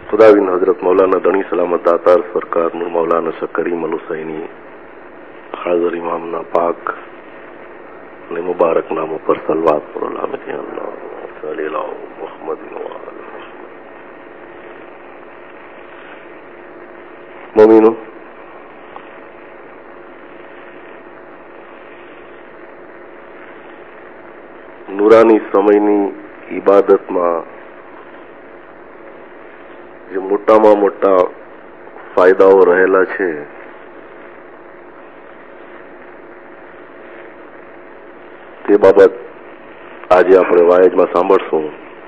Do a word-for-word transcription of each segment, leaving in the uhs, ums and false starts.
खुदाविन हजरत मौलाना दणी सलामत दातार सरकार नूर मौलाना शाह करीम अल हुसैनी हाजिर इमाम ना पाक ने मुबारक नामों पर सलवात मोहम्मद मोमिनो नूरानी समयनी इबादत में जो मोटा में मोटा फायदाओ रहेला छे ते बाबत आज आपणे वायज में सांभळशुं।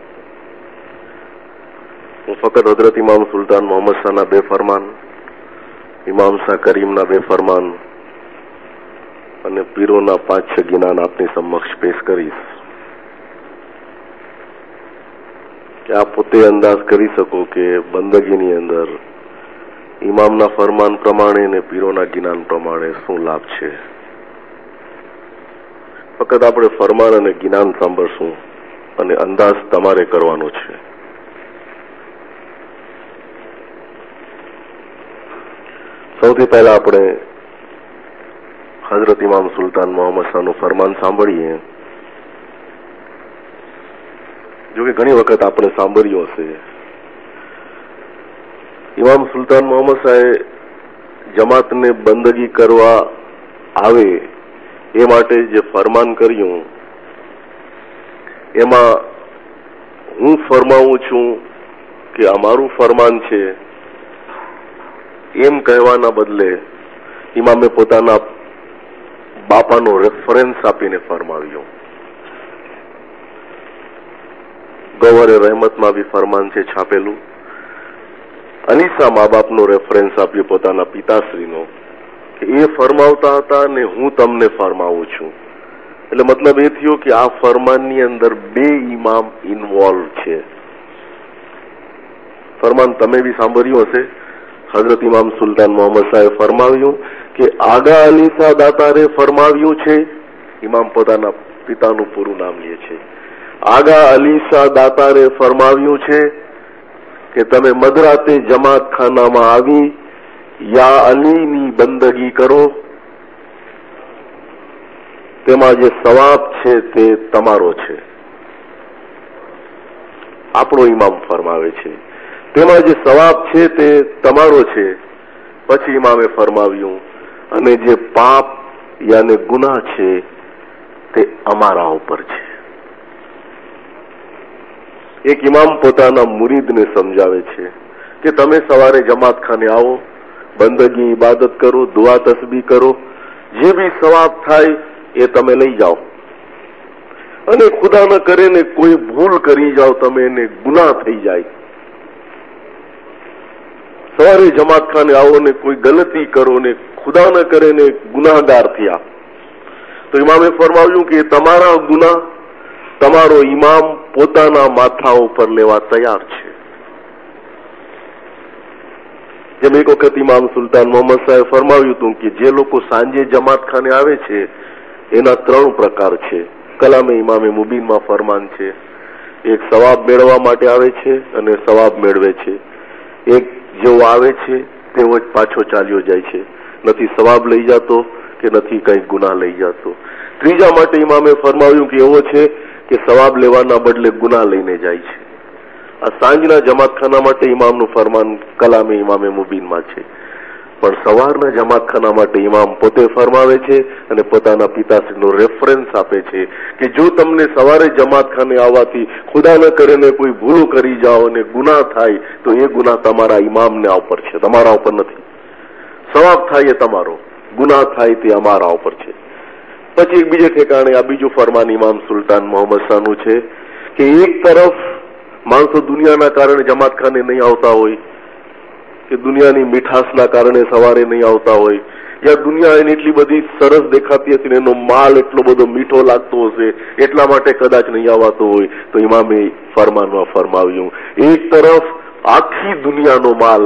हूँ फकत हजरत इमाम सुल्तान मोहम्मद शाह ना बे फरमान, इमाम शाह करीम ना बे फरमान अने पीरोना पांच छ गिनान आपनी समक्ष पेश करीश कि आप पोते अंदाज करी सको कि बंदगीनी अंदर इमामना फरमान प्रमाणे ने पीरोना गिनान प्रमाणे शुं लाभ छे। फकत आपणे फरमान अने गिनान सांभळशुं अने अंदाज तमारे करवानो छे। सौथी पहला आपणे हजरत इमाम सुल्तान मोहम्मद शाहनुं फरमान सांभळीए, जो कि घणी वखत आपणे सांभळ्युं हशे। इमाम सुल्तान मोहम्मद शाहे जमात ने बंदगी करवा आवे ए माटे जे फरमान कर्युं एमां हूँ फरमावुं छुं कि अमारुं फरमान छे एम कहेवाना बदले इमामे पोताना बापानो रेफरन्स आपीने फरमाव्यो। गौहरे रहमत में भी फरमान छे छापेलू, अनीसा माँ बाप नो रेफरन्स आप्यो पोताना पिताश्रीनो कि ए फरमावता हता ने हूँ तमने फरमावुं छुं। એટલે मतलब ए थयो कि आ फरमाननी अंदर बे इमाम इन्वॉल्व छे। फरमान तमे भी सांभळ्युं हशे। हजरत इमाम सुल्तान मोहम्मद शाहे फरमाव्युं कि आगा अली शाह दातारे फरमाव्युं छे, इमाम पोताना पितानुं पूरुं नाम લે છે। आगा अली शाह दातारे फरमाव्युं छे कि तमे मधराते जमात खाना में आवी या अली नी बंदगी करो, तेमां जे सवाब छे ते तमारो छे। आपणो इमाम फरमावे छे तेमां जे सवाब छे ते तमारो छे। पछी इमामे फरमाव्युं अने जे पाप याने गुनाह छे ते अमारा उपर छे। एक इमाम पोताना मुरीद ने समझावे छे कि तमे सवारे जमात खाने आओ, बंदगी इबादत करो, दुआ तस्बीह करो, जे भी सवाब थाय ए तमे लई जाओ अने खुदा न करे ने कोई भूल करी जाओ तमे ने गुनाह थई जाय। सवारे जमात खाने आओ ने कोई गलती करो ने खुदा न करे ने गुनाहगार थिया तो इमामे फरमाव्युं कि तमारा गुनाह तमारो इमाम पोताना माथा पर लेवा तैयार छे। जेम एक वखत इमाम सुल्तान मोहम्मद शाहे फरमाव्युं हतुं कि जे लोको सांजे जमात खाने आवे छे एना त्रण प्रकार छे। कलामे इमामे मुबीन में फरमान छे, एक सवाब मेळववा माटे आवे छे अने सवाब मेळवे छे, एक जेवो आवे छे तेवो ज पाछो चाल्यो जाय छे, नथी सवाब लई जातो के नथी कई गुनाह लई जातो। त्रीजा माटे इमामे फरमाव्युं कि एवो छे कि सवाब लेवाना बदले गुनाह लईने जाय छे। आ सांजना जमातखाना माटे इमामनुं फरमान कलामे इमामे मुबीन में छे, पण सवाરના जमातखाना माटे इमाम पोते फरमावे छे अने पोताना पिताश्रीनो रेफरन्स आपे छे कि जो तमने सवारे जमातखाने आववाथी खुदा न करे ने कोई भूलो करी जाओ ने गुनाह थाय तो ए गुनाह तमारा इमामने उपर छे, तमारा उपर नथी। सवाब थाय ए तमारो, गुनाह थाय ते अमारा उपर छे। पछी एक बीजे ठेकाणे आ बीजो फरमान इमाम सुल्तान मोहम्मद शाहनुं छे कि एक तरफ माणसो दुनियाना कारणे जमातखाने नहीं आवता होय कि दुनियानी मीठासना कारणे सवारे नहीं आवता होय या दुनिया एनी एटली बधी सरस देखाती हशे ने एनो माल एटलो बधो मीठो लागतो हशे एटला माटे कदाच नहीं आवतो होय तो इमामे फरमानमां फरमाव्युं एक तरफ आखी दुनियानो माल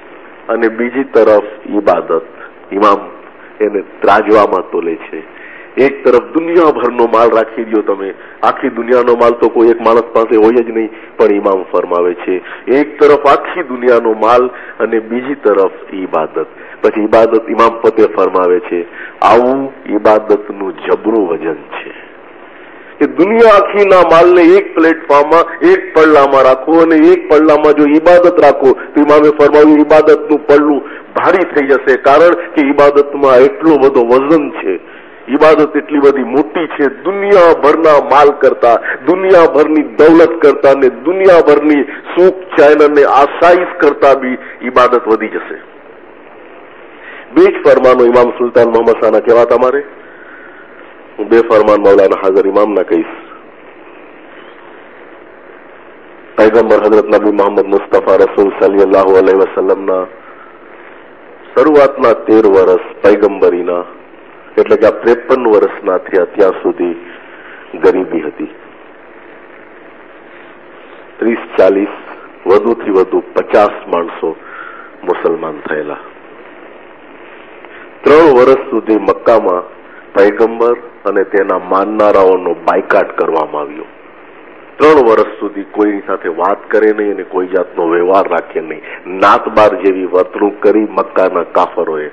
अने बीजी तरफ इबादत। इमाम એને ત્રાજવામાં તોલે છે। એક તરફ દુનિયાભરનો માલ રાખી દો તમે, આખી દુનિયાનો માલ તો કોઈ એક માણસ પાસે હોય જ નહીં, પણ ઇમામ ફરમાવે છે એક તરફ આખી દુનિયાનો માલ અને બીજી તરફ ઇબાદત. પછી ઇબાદત ઇમામ પોતે ફરમાવે છે આવું ઇબાદતનું જબરું વજન છે કે દુનિયા આખીના માલને એક પ્લેટફોર્મમાં એક પડલામાં રાખો અને એક પડલામાં જો ઇબાદત રાખો તો ઇમામે ફરમાવ્યું ઇબાદતનું પડલું ભારી થઈ જશે, કારણ કે ઇબાદતમાં એટલો બધો વજન છે, ઇબાદત એટલી બધી મોટી છે, દુનિયાભરના માલ કરતા, દુનિયાભરની દौलत કરતા ને દુનિયાભરની સુખ ચैन અને આસાઈશ કરતા બી ઇબાદત વધી જશે. બે જ ફરમાનો ઇમામ સુલતાન મોહમ્મદ શાહના કહેવા તમારે હું બે ફરમાન મૌલાના હાજર ઇમામના કહીશ. પૈગંબર હજરત નબી મોહમ્મદ મુસ્તફા રસૂલ સલ્લલ્લાહુ અલૈહિ વસલ્લમના શરૂઆતના તેર વર્ષ પૈગંબરીના એટલે કે આ ત્રેપન વર્ષના થયા ત્યાં સુધી ગરીબી હતી. ત્રીસ ચાલીસ વધુથી વધુ પચાસ માણસો મુસલમાન થયેલા. ત્રણ વર્ષ સુધી મક્કામાં પૈગંબર અને તેના માનનારાઓનો બાયકાટ કરવામાં આવ્યો. ત્રણ વર્ષ સુધી કોઈની સાથે વાત કરે નહીં અને કોઈ જાતનો વ્યવહાર રાખે નહીં. નાતબાર જેવી વર્તણૂક કરી મક્કાના કાફરોએ.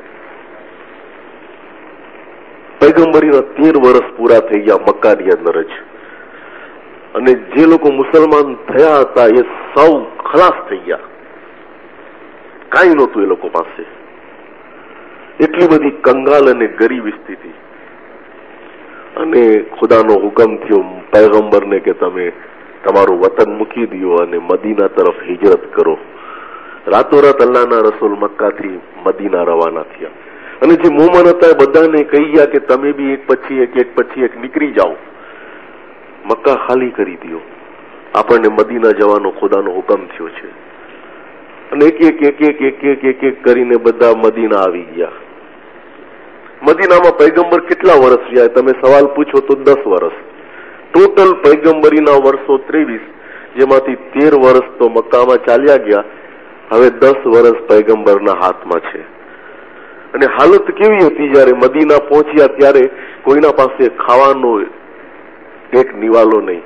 પૈગંબરીના તેર વર્ષ પૂરા થઈ ગયા મક્કાની અંદર જ, અને જે લોકો મુસલમાન થયા હતા એ સૌ ખલાસ થઈ ગયા, કાંઈ નહોતું એ લોકો પાસે. એટલી બધી કંગાલ અને ગરીબ સ્થિતિ. અને ખુદાનો હુકમ થયો પૈગંબરને કે તમે તમારું વતન મૂકી દો અને મદીના તરફ હિજરત કરો. રાતોરાત અલ્લાહના રસૂલ મક્કાથી મદીના રવાના થયા અને જે મોમન હતા એ બધાને કહી ગયા કે તમે બી એક પછી એક એક પછી એક નીકળી જાઓ, મક્કા ખાલી કરી દો, આપણને મદીના જવાનો ખુદાનો હુકમ થયો છે. અને એક એક એક એક એક એક એક એક કરીને બધા મદીના આવી ગયા. મદીનામાં પૈગંબર કેટલા વર્ષ રહ્યા તમે સવાલ પૂછો તો દસ વર્ષ. ટોટલ પૈગંબરીના વર્ષો ત્રેવીસ, જેમાંથી તેર વર્ષ તો મક્કામાં ચાલ્યા ગયા. હવે દસ વર્ષ પૈગંબરના હાથમાં છે. અને હાલત કેવી હતી જયારે મદીના પહોંચ્યા ત્યારે કોઈના પાસે ખાવાનો એક નિવાલો નહીં.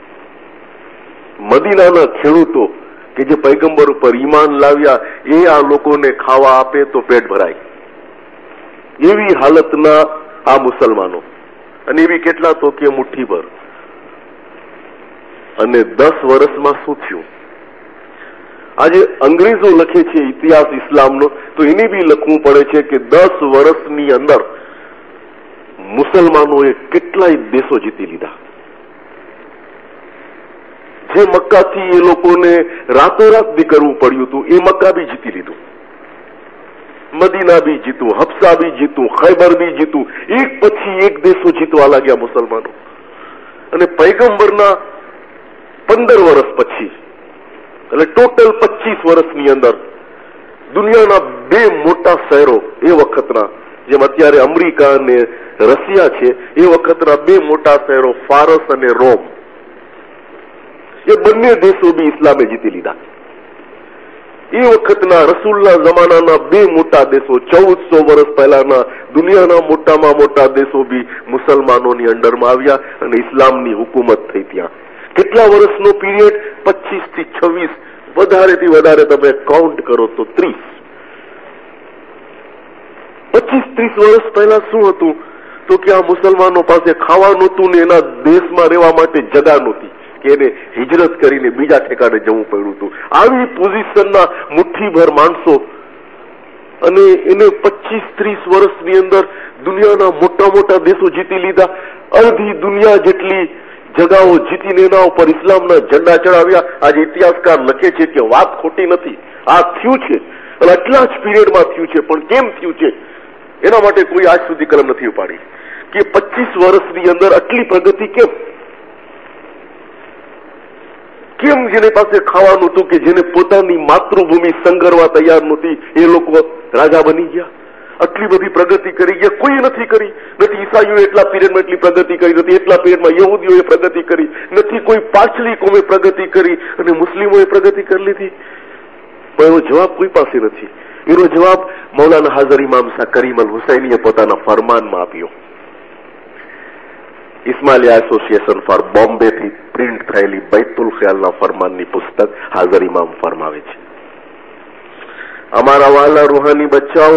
મદીનાના ખેડૂતો કે જે પૈગંબર ઉપર ઈમાન લાવ્યા એ આ લોકોને ખાવા આપે તો પેટ ભરાય, એવી હાલતના આ મુસલમાનો. અને એવી કેટલા તો કે મુઠ્ઠીભર. અને દસ વર્ષમાં શું થયું? આજે અંગ્રેજો લખે છે ઇતિહાસ ઇસ્લામનો, તો એને બી લખવું પડે છે કે દસ વર્ષની અંદર મુસલમાનોએ કેટલાય દેશો જીતી લીધા. જે મક્કાથી એ લોકોને રાતોરાત બી કરવું પડ્યું હતું એ મક્કા બી જીતી લીધું, મદીના બી જીતું, હફસા બી જીતું, ખૈબર બી જીતું, એક પછી એક દેશો જીતવા લાગ્યા મુસલમાનો. અને પૈગંબરના પંદર વર્ષ પછી એટલે ટોટલ પચીસ વર્ષની અંદર દુનિયાના બે મોટા શહેરો એ વખતના, જેમ અત્યારે અમેરિકા અને રશિયા છે, એ વખતના બે મોટા શહેરો ફારસ અને રોમ, એ બંને દેશો બી ઇસ્લામે જીતી લીધા. એ વખતના રસૂલના જમાનાના બે મોટા દેશો, ચૌદસો વર્ષ પહેલાના દુનિયાના મોટામાં મોટા દેશો બી મુસલમાનોની અંડરમાં આવ્યા અને ઇસ્લામની હુકુમત થઈ. ત્યાં કેટલા વર્ષનો પીરિયડ? પચીસ થી છવ્વીસ, વધારેથી વધારે તમે કાઉન્ટ કરો તો ત્રીસ. પચીસ ત્રીસ વર્ષ પહેલા શું હતું તો કે આ મુસલમાનો પાસે ખાવા નહોતું ને એના દેશમાં રહેવા માટે જગા નહોતી કે એને હિજરત કરીને બીજા ઠેકાણે જવું પડ્યું હતું. આવી પોઝિશનના મુઠ્ઠીભર માણસો, અને એને પચીસ ત્રીસ વર્ષની અંદર દુનિયાના મોટા મોટા દેશો જીતી લીધા. અડધી દુનિયા જેટલી જગાઓ જીતીને એના ઉપર ઇસ્લામના ઝંડા ચડાવ્યા. આજે ઇતિહાસકાર લખે છે કે વાત ખોટી નથી, આ થયું છે અને આટલા જ પીરિયડમાં થયું છે. પણ કેમ થયું છે એના માટે કોઈ આજ સુધી કલમ નથી ઉપાડી કે પચીસ વર્ષની અંદર આટલી પ્રગતિ કેમ કેમ જેને પાસે ખાવાનું હતું, કે જેને પોતાની માતૃભૂમિ સંઘરવા તૈયાર નહોતી, એ લોકો રાજા બની ગયા. આટલી બધી પ્રગતિ કરી ગયા, કોઈ નથી કરી. નથી ઈસાઈઓએ એટલા પીરિયડમાં એટલી પ્રગતિ કરી નથી, એટલા પીરિયડમાં યહૂદીઓએ પ્રગતિ કરી નથી, કોઈ પાછલી કોમે પ્રગતિ કરી અને મુસ્લિમોએ પ્રગતિ કરી લીધી. પણ એનો જવાબ કોઈ પાસે નથી. એનો જવાબ મૌલાના હાજર ઇમામ શાહ કરીમ અલ હુસૈનીએ પોતાના ફરમાનમાં આપ્યો. ઇસ્માઇલિયા એસોસિએશન ફોર બોમ્બે થી પ્રિન્ટ થયેલી બૈતુલ ખ્યાલના ફરમાનની પુસ્તક હાજર ઇમામ ફરમાવે છે, અમારા વાલા રૂહાની બચ્ચાઓ,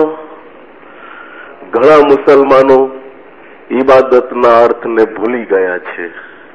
ઘણા મુસલમાનો ઇબાદતના અર્થને ભૂલી ગયા છે.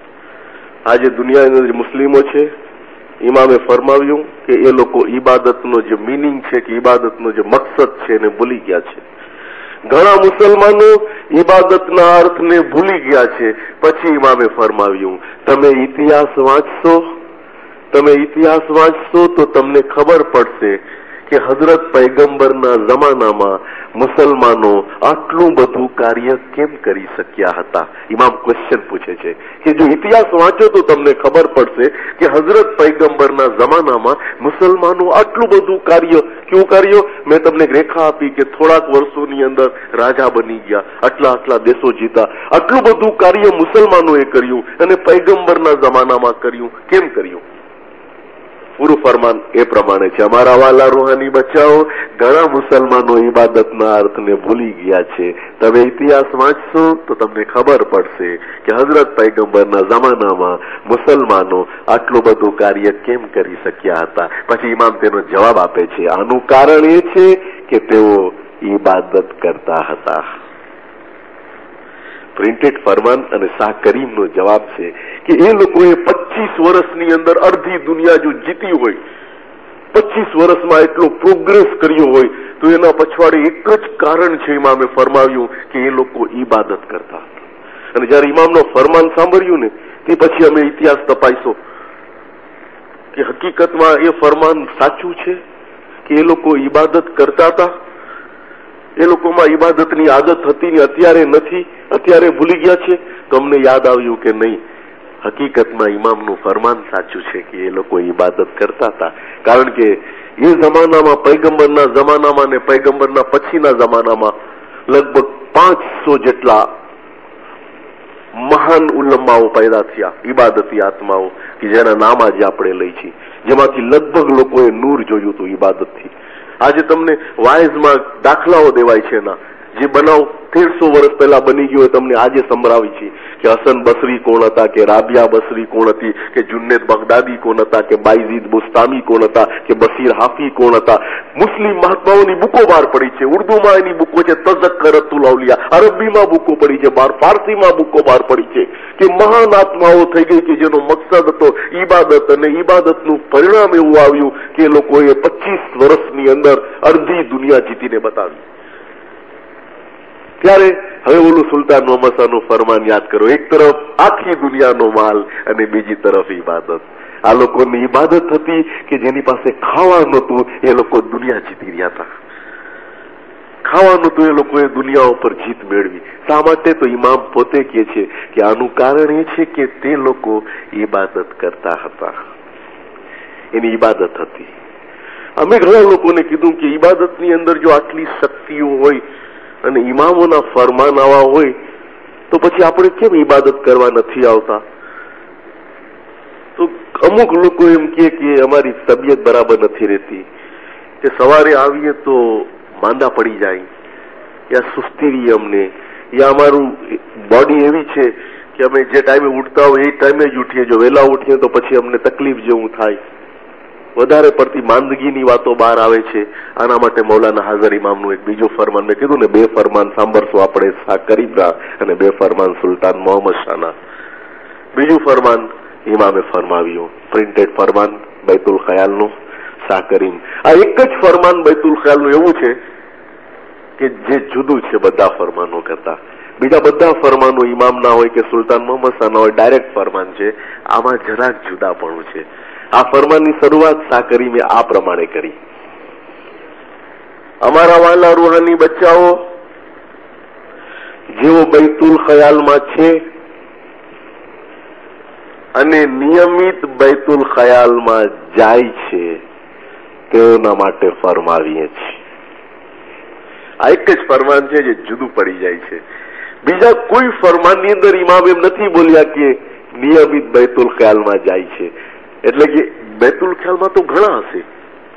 આજે દુનિયાના જે મુસ્લિમો છે, ઇમામે ફરમાવ્યું કે એ લોકો ઇબાદતનો જે મિનિંગ છે કે ઇબાદતનો જે મકસદ છે એને ભૂલી ગયા છે. ઘણા મુસલમાનો ઇબાદતના અર્થને ભૂલી ગયા છે. પછી ઇમામે ફરમાવ્યું, તમે ઇતિહાસ વાંચશો તમે ઇતિહાસ વાંચશો તો તમને ખબર પડશે કે હઝરત પૈગંબરના જમાનામાં મુસલમાનો આટલું બધું કાર્ય કેમ કરી શક્યા હતા. ઇમામ ક્વેશ્ચન પૂછે છે કે જો ઇતિહાસ વાંચો તો તમને ખબર પડશે કે હઝરત પૈગંબરના જમાનામાં મુસલમાનો આટલું બધું કાર્ય, કેવું કાર્ય? મેં તમને રેખા આપી કે થોડાક વર્ષોની અંદર રાજા બની ગયા, આટલા આટલા દેશો જીતા. આટલું બધું કાર્ય મુસલમાનોએ કર્યું અને પૈગંબરના જમાનામાં કર્યું. કેમ કર્યું? પૂરું ફરમાન એ પ્રમાણે છે, અમારા વાલા રૂહાની બચ્ચાઓ, ઘણા મુસલમાનો ઇબાદતના અર્થને ભૂલી ગયા છે. તમે ઇતિહાસ વાંચશો તો તમને ખબર પડશે કે હઝરત પૈગંબરના જમાનામાં મુસલમાનો આટલું બધું કાર્ય કેમ કરી શક્યા હતા. પછી ઇમામ તેનો જવાબ આપે છે, આનું કારણ એ છે કે તેઓ ઇબાદત કરતા હતા. પ્રિન્ટેડ ફરમાન અને શાહ કરીમનો જવાબ છે કે એ લોકોએ પચીસ વર્ષની અંદર અડધી દુનિયા જો જીતી હોય, પચીસ વર્ષમાં એટલો પ્રોગ્રેસ કર્યો હોય તો એના પછવાડે એક જ કારણ છે, ઇમામે ફરમાવ્યું કે એ લોકો ઇબાદત કરતા હતા. અને જયારે ઇમામનો ફરમાન સાંભળ્યું ને તે પછી અમે ઇતિહાસ તપાસ્યો કે હકીકતમાં એ ફરમાન સાચું છે કે એ લોકો ઇબાદત કરતા હતા. એ લોકોમાં ઇબાદતની આદત હતી ને અત્યારે નથી, અત્યારે ભૂલી ગયા છે. તો અમને યાદ આવ્યું કે નહીં, હકીકતમાં ઇમામનું ફરમાન સાચું છે કે એ લોકો ઇબાદત કરતા હતા. કારણ કે એ જમાનામાં, પૈગંબરના જમાનામાં ને પૈગંબરના પછીના જમાનામાં લગભગ પાંચસો જેટલા મહાન ઉલમાઓ પેદા થયા, ઇબાદતી આત્માઓ કે જેના નામ આજે આપણે લઈ છીએ, જેમાંથી લગભગ લોકોએ નૂર જોયું હતું ઇબાદતથી. આજે તમને વાયઝમાં દાખલાઓ દેવાય છે એના, જે બનાવ તેરસો વર્ષ પહેલા બની ગયો તમને આજે સંભળાવી છે કે હસન બસરી કોણ હતા, કે રાબિયા બસરી કોણ હતી, કે જુન્નેદ બગદાદી કોણ હતા, કે બાયઝીદ બુસ્તામી કોણ હતા, કે બસીર હાફી કોણ હતા. મુસ્લિમ મહાત્માઓની બુકો બહાર પડી છે, ઉર્દુમાં એની બુકો છે, તઝક્કરતુલ અવલિયા, અરબીમાં બુકો પડી છે, બહાર ફારસીમાં બુકો બહાર પડી છે કે મહાન આત્માઓ થઈ ગઈ કે જેનો મકસદ હતો ઇબાદત, અને ઇબાદતનું પરિણામ એવું આવ્યું કે લોકોએ પચીસ વર્ષની અંદર અડધી દુનિયા જીતીને બતાવી. ત્યારે હવે ઓલું સુલતાન મોહમ્મદ શાહનું ફરમાન યાદ કરો, એક તરફ આખી દુનિયાનો માલ અને બીજી તરફ ઇબાદત. આ લોકોની ઇબાદત હતી કે જેની પાસે ખાવા નહોતું એ લોકો દુનિયા જીતી રહ્યા હતા. ખાવા નહોતું એ લોકોએ દુનિયા ઉપર જીત મેળવી. શા માટે? તો ઇમામ પોતે કહે છે કે આનું કારણ એ છે કે તે લોકો ઇબાદત કરતા હતા, એની ઇબાદત હતી. અમે ઘણા લોકોને કીધું કે ઇબાદતની અંદર જો આટલી શક્તિઓ હોય અને ઇમામોના ફરમાન આવા હોય તો પછી આપણે કેમ ઇબાદત કરવા નથી આવતા? તો અમુક લોકો એમ કે અમારી તબિયત બરાબર નથી રહેતી, કે સવારે આવીએ તો માંદા પડી જાય, યા સુસ્તી રહીએ અમને, યા અમારું બોડી એવી છે કે અમે જે ટાઈમે ઉઠતા હોય એ ટાઈમે જ ઉઠીએ, જો વહેલા ઉઠીએ તો પછી અમને તકલીફ જેવું થાય. વધારે પડતી માંદગીની વાતો બહાર આવે છે. આના માટે મૌલાના હાજર ઇમામનું એક બીજું ફરમાન, મેં કીધું ને બે ફરમાન સાંભળશું આપણે, શાહ કરીમના અને બે ફરમાન સુલતાન મોહમ્મદ શાહના. બીજું ફરમાન ઇમામે ફરમાવ્યું, પ્રિન્ટેડ ફરમાન બૈતુલ ખયાલનું, શાહ કરીમ. આ એક જ ફરમાન બૈતુલ ખયાલનું એવું છે કે જે જુદું છે બધા ફરમાનો કરતા. બીજા બધા ફરમાનો ઇમામના હોય કે સુલતાન મોહમ્મદ શાહના હોય, ડાયરેક્ટ ફરમાન છે. આમાં જરાક જુદાપણું છે. આ ફરમાનની શરૂઆત શાહ કરીમે આ પ્રમાણે કરી, અમારા વાલા રૂહાની બચ્ચાઓ, જેઓ બૈતુલ ખયાલમાં છે અને નિયમિત બૈતુલ ખયાલમાં જાય છે તેઓના માટે ફરમાવીએ છીએ. આ એક જ ફરમાન છે જે જુદું પડી જાય છે. બીજા કોઈ ફરમાનની અંદર ઇમામ એમ નથી બોલ્યા કે નિયમિત બૈતુલ ખયાલમાં જાય છે. એટલે કે બૈતુલ ખ્યાલમાં તો ઘણા હશે,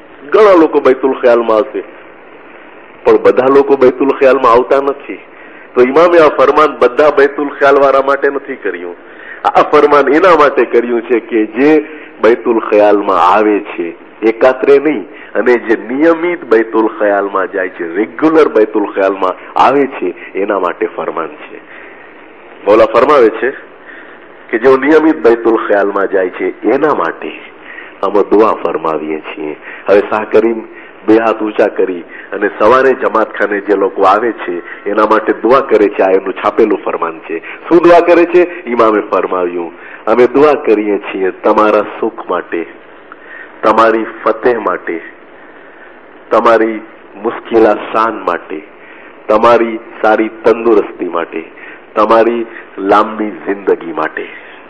ઘણા લોકો બૈતુલ ખ્યાલમાં હશે, પણ બધા લોકો બૈતુલ ખ્યાલમાં આવતા નથી. તો ઇમામે આ ફરમાન બધા બૈતુલ ખ્યાલ વાળા માટે નથી કર્યું. આ ફરમાન એના માટે કર્યું છે કે જે બૈતુલ ખ્યાલમાં આવે છે એકાત્રે નહીં, અને જે નિયમિત બૈતુલ ખ્યાલમાં જાય છે, રેગ્યુલર બૈતુલ ખ્યાલમાં આવે છે, એના માટે ફરમાન છે. મૌલા ફરમાવે છે કે જેઓ નિયમિત બૈતુલ ખ્યાલમાં જાય છે એના માટે અમે દુઆ ફરમાવીએ છીએ. હવે શાહ કરીમ બે હાથ ઊંચા કરી અને સવારે જમાતખાને જે લોકો આવે છે એના માટે દુઆ કરે છે. આ એનું છાપેલું ફરમાન છે. શું દુઆ કરે છે? ઇમામે ફરમાવ્યું, અમે દુઆ કરીએ છીએ તમારા સુખ માટે, તમારી ફતેહ માટે, તમારી મુશ્કેલા શાન માટે, તમારી સારી તંદુરસ્તી માટે, તમારી લાંબી જિંદગી માટે.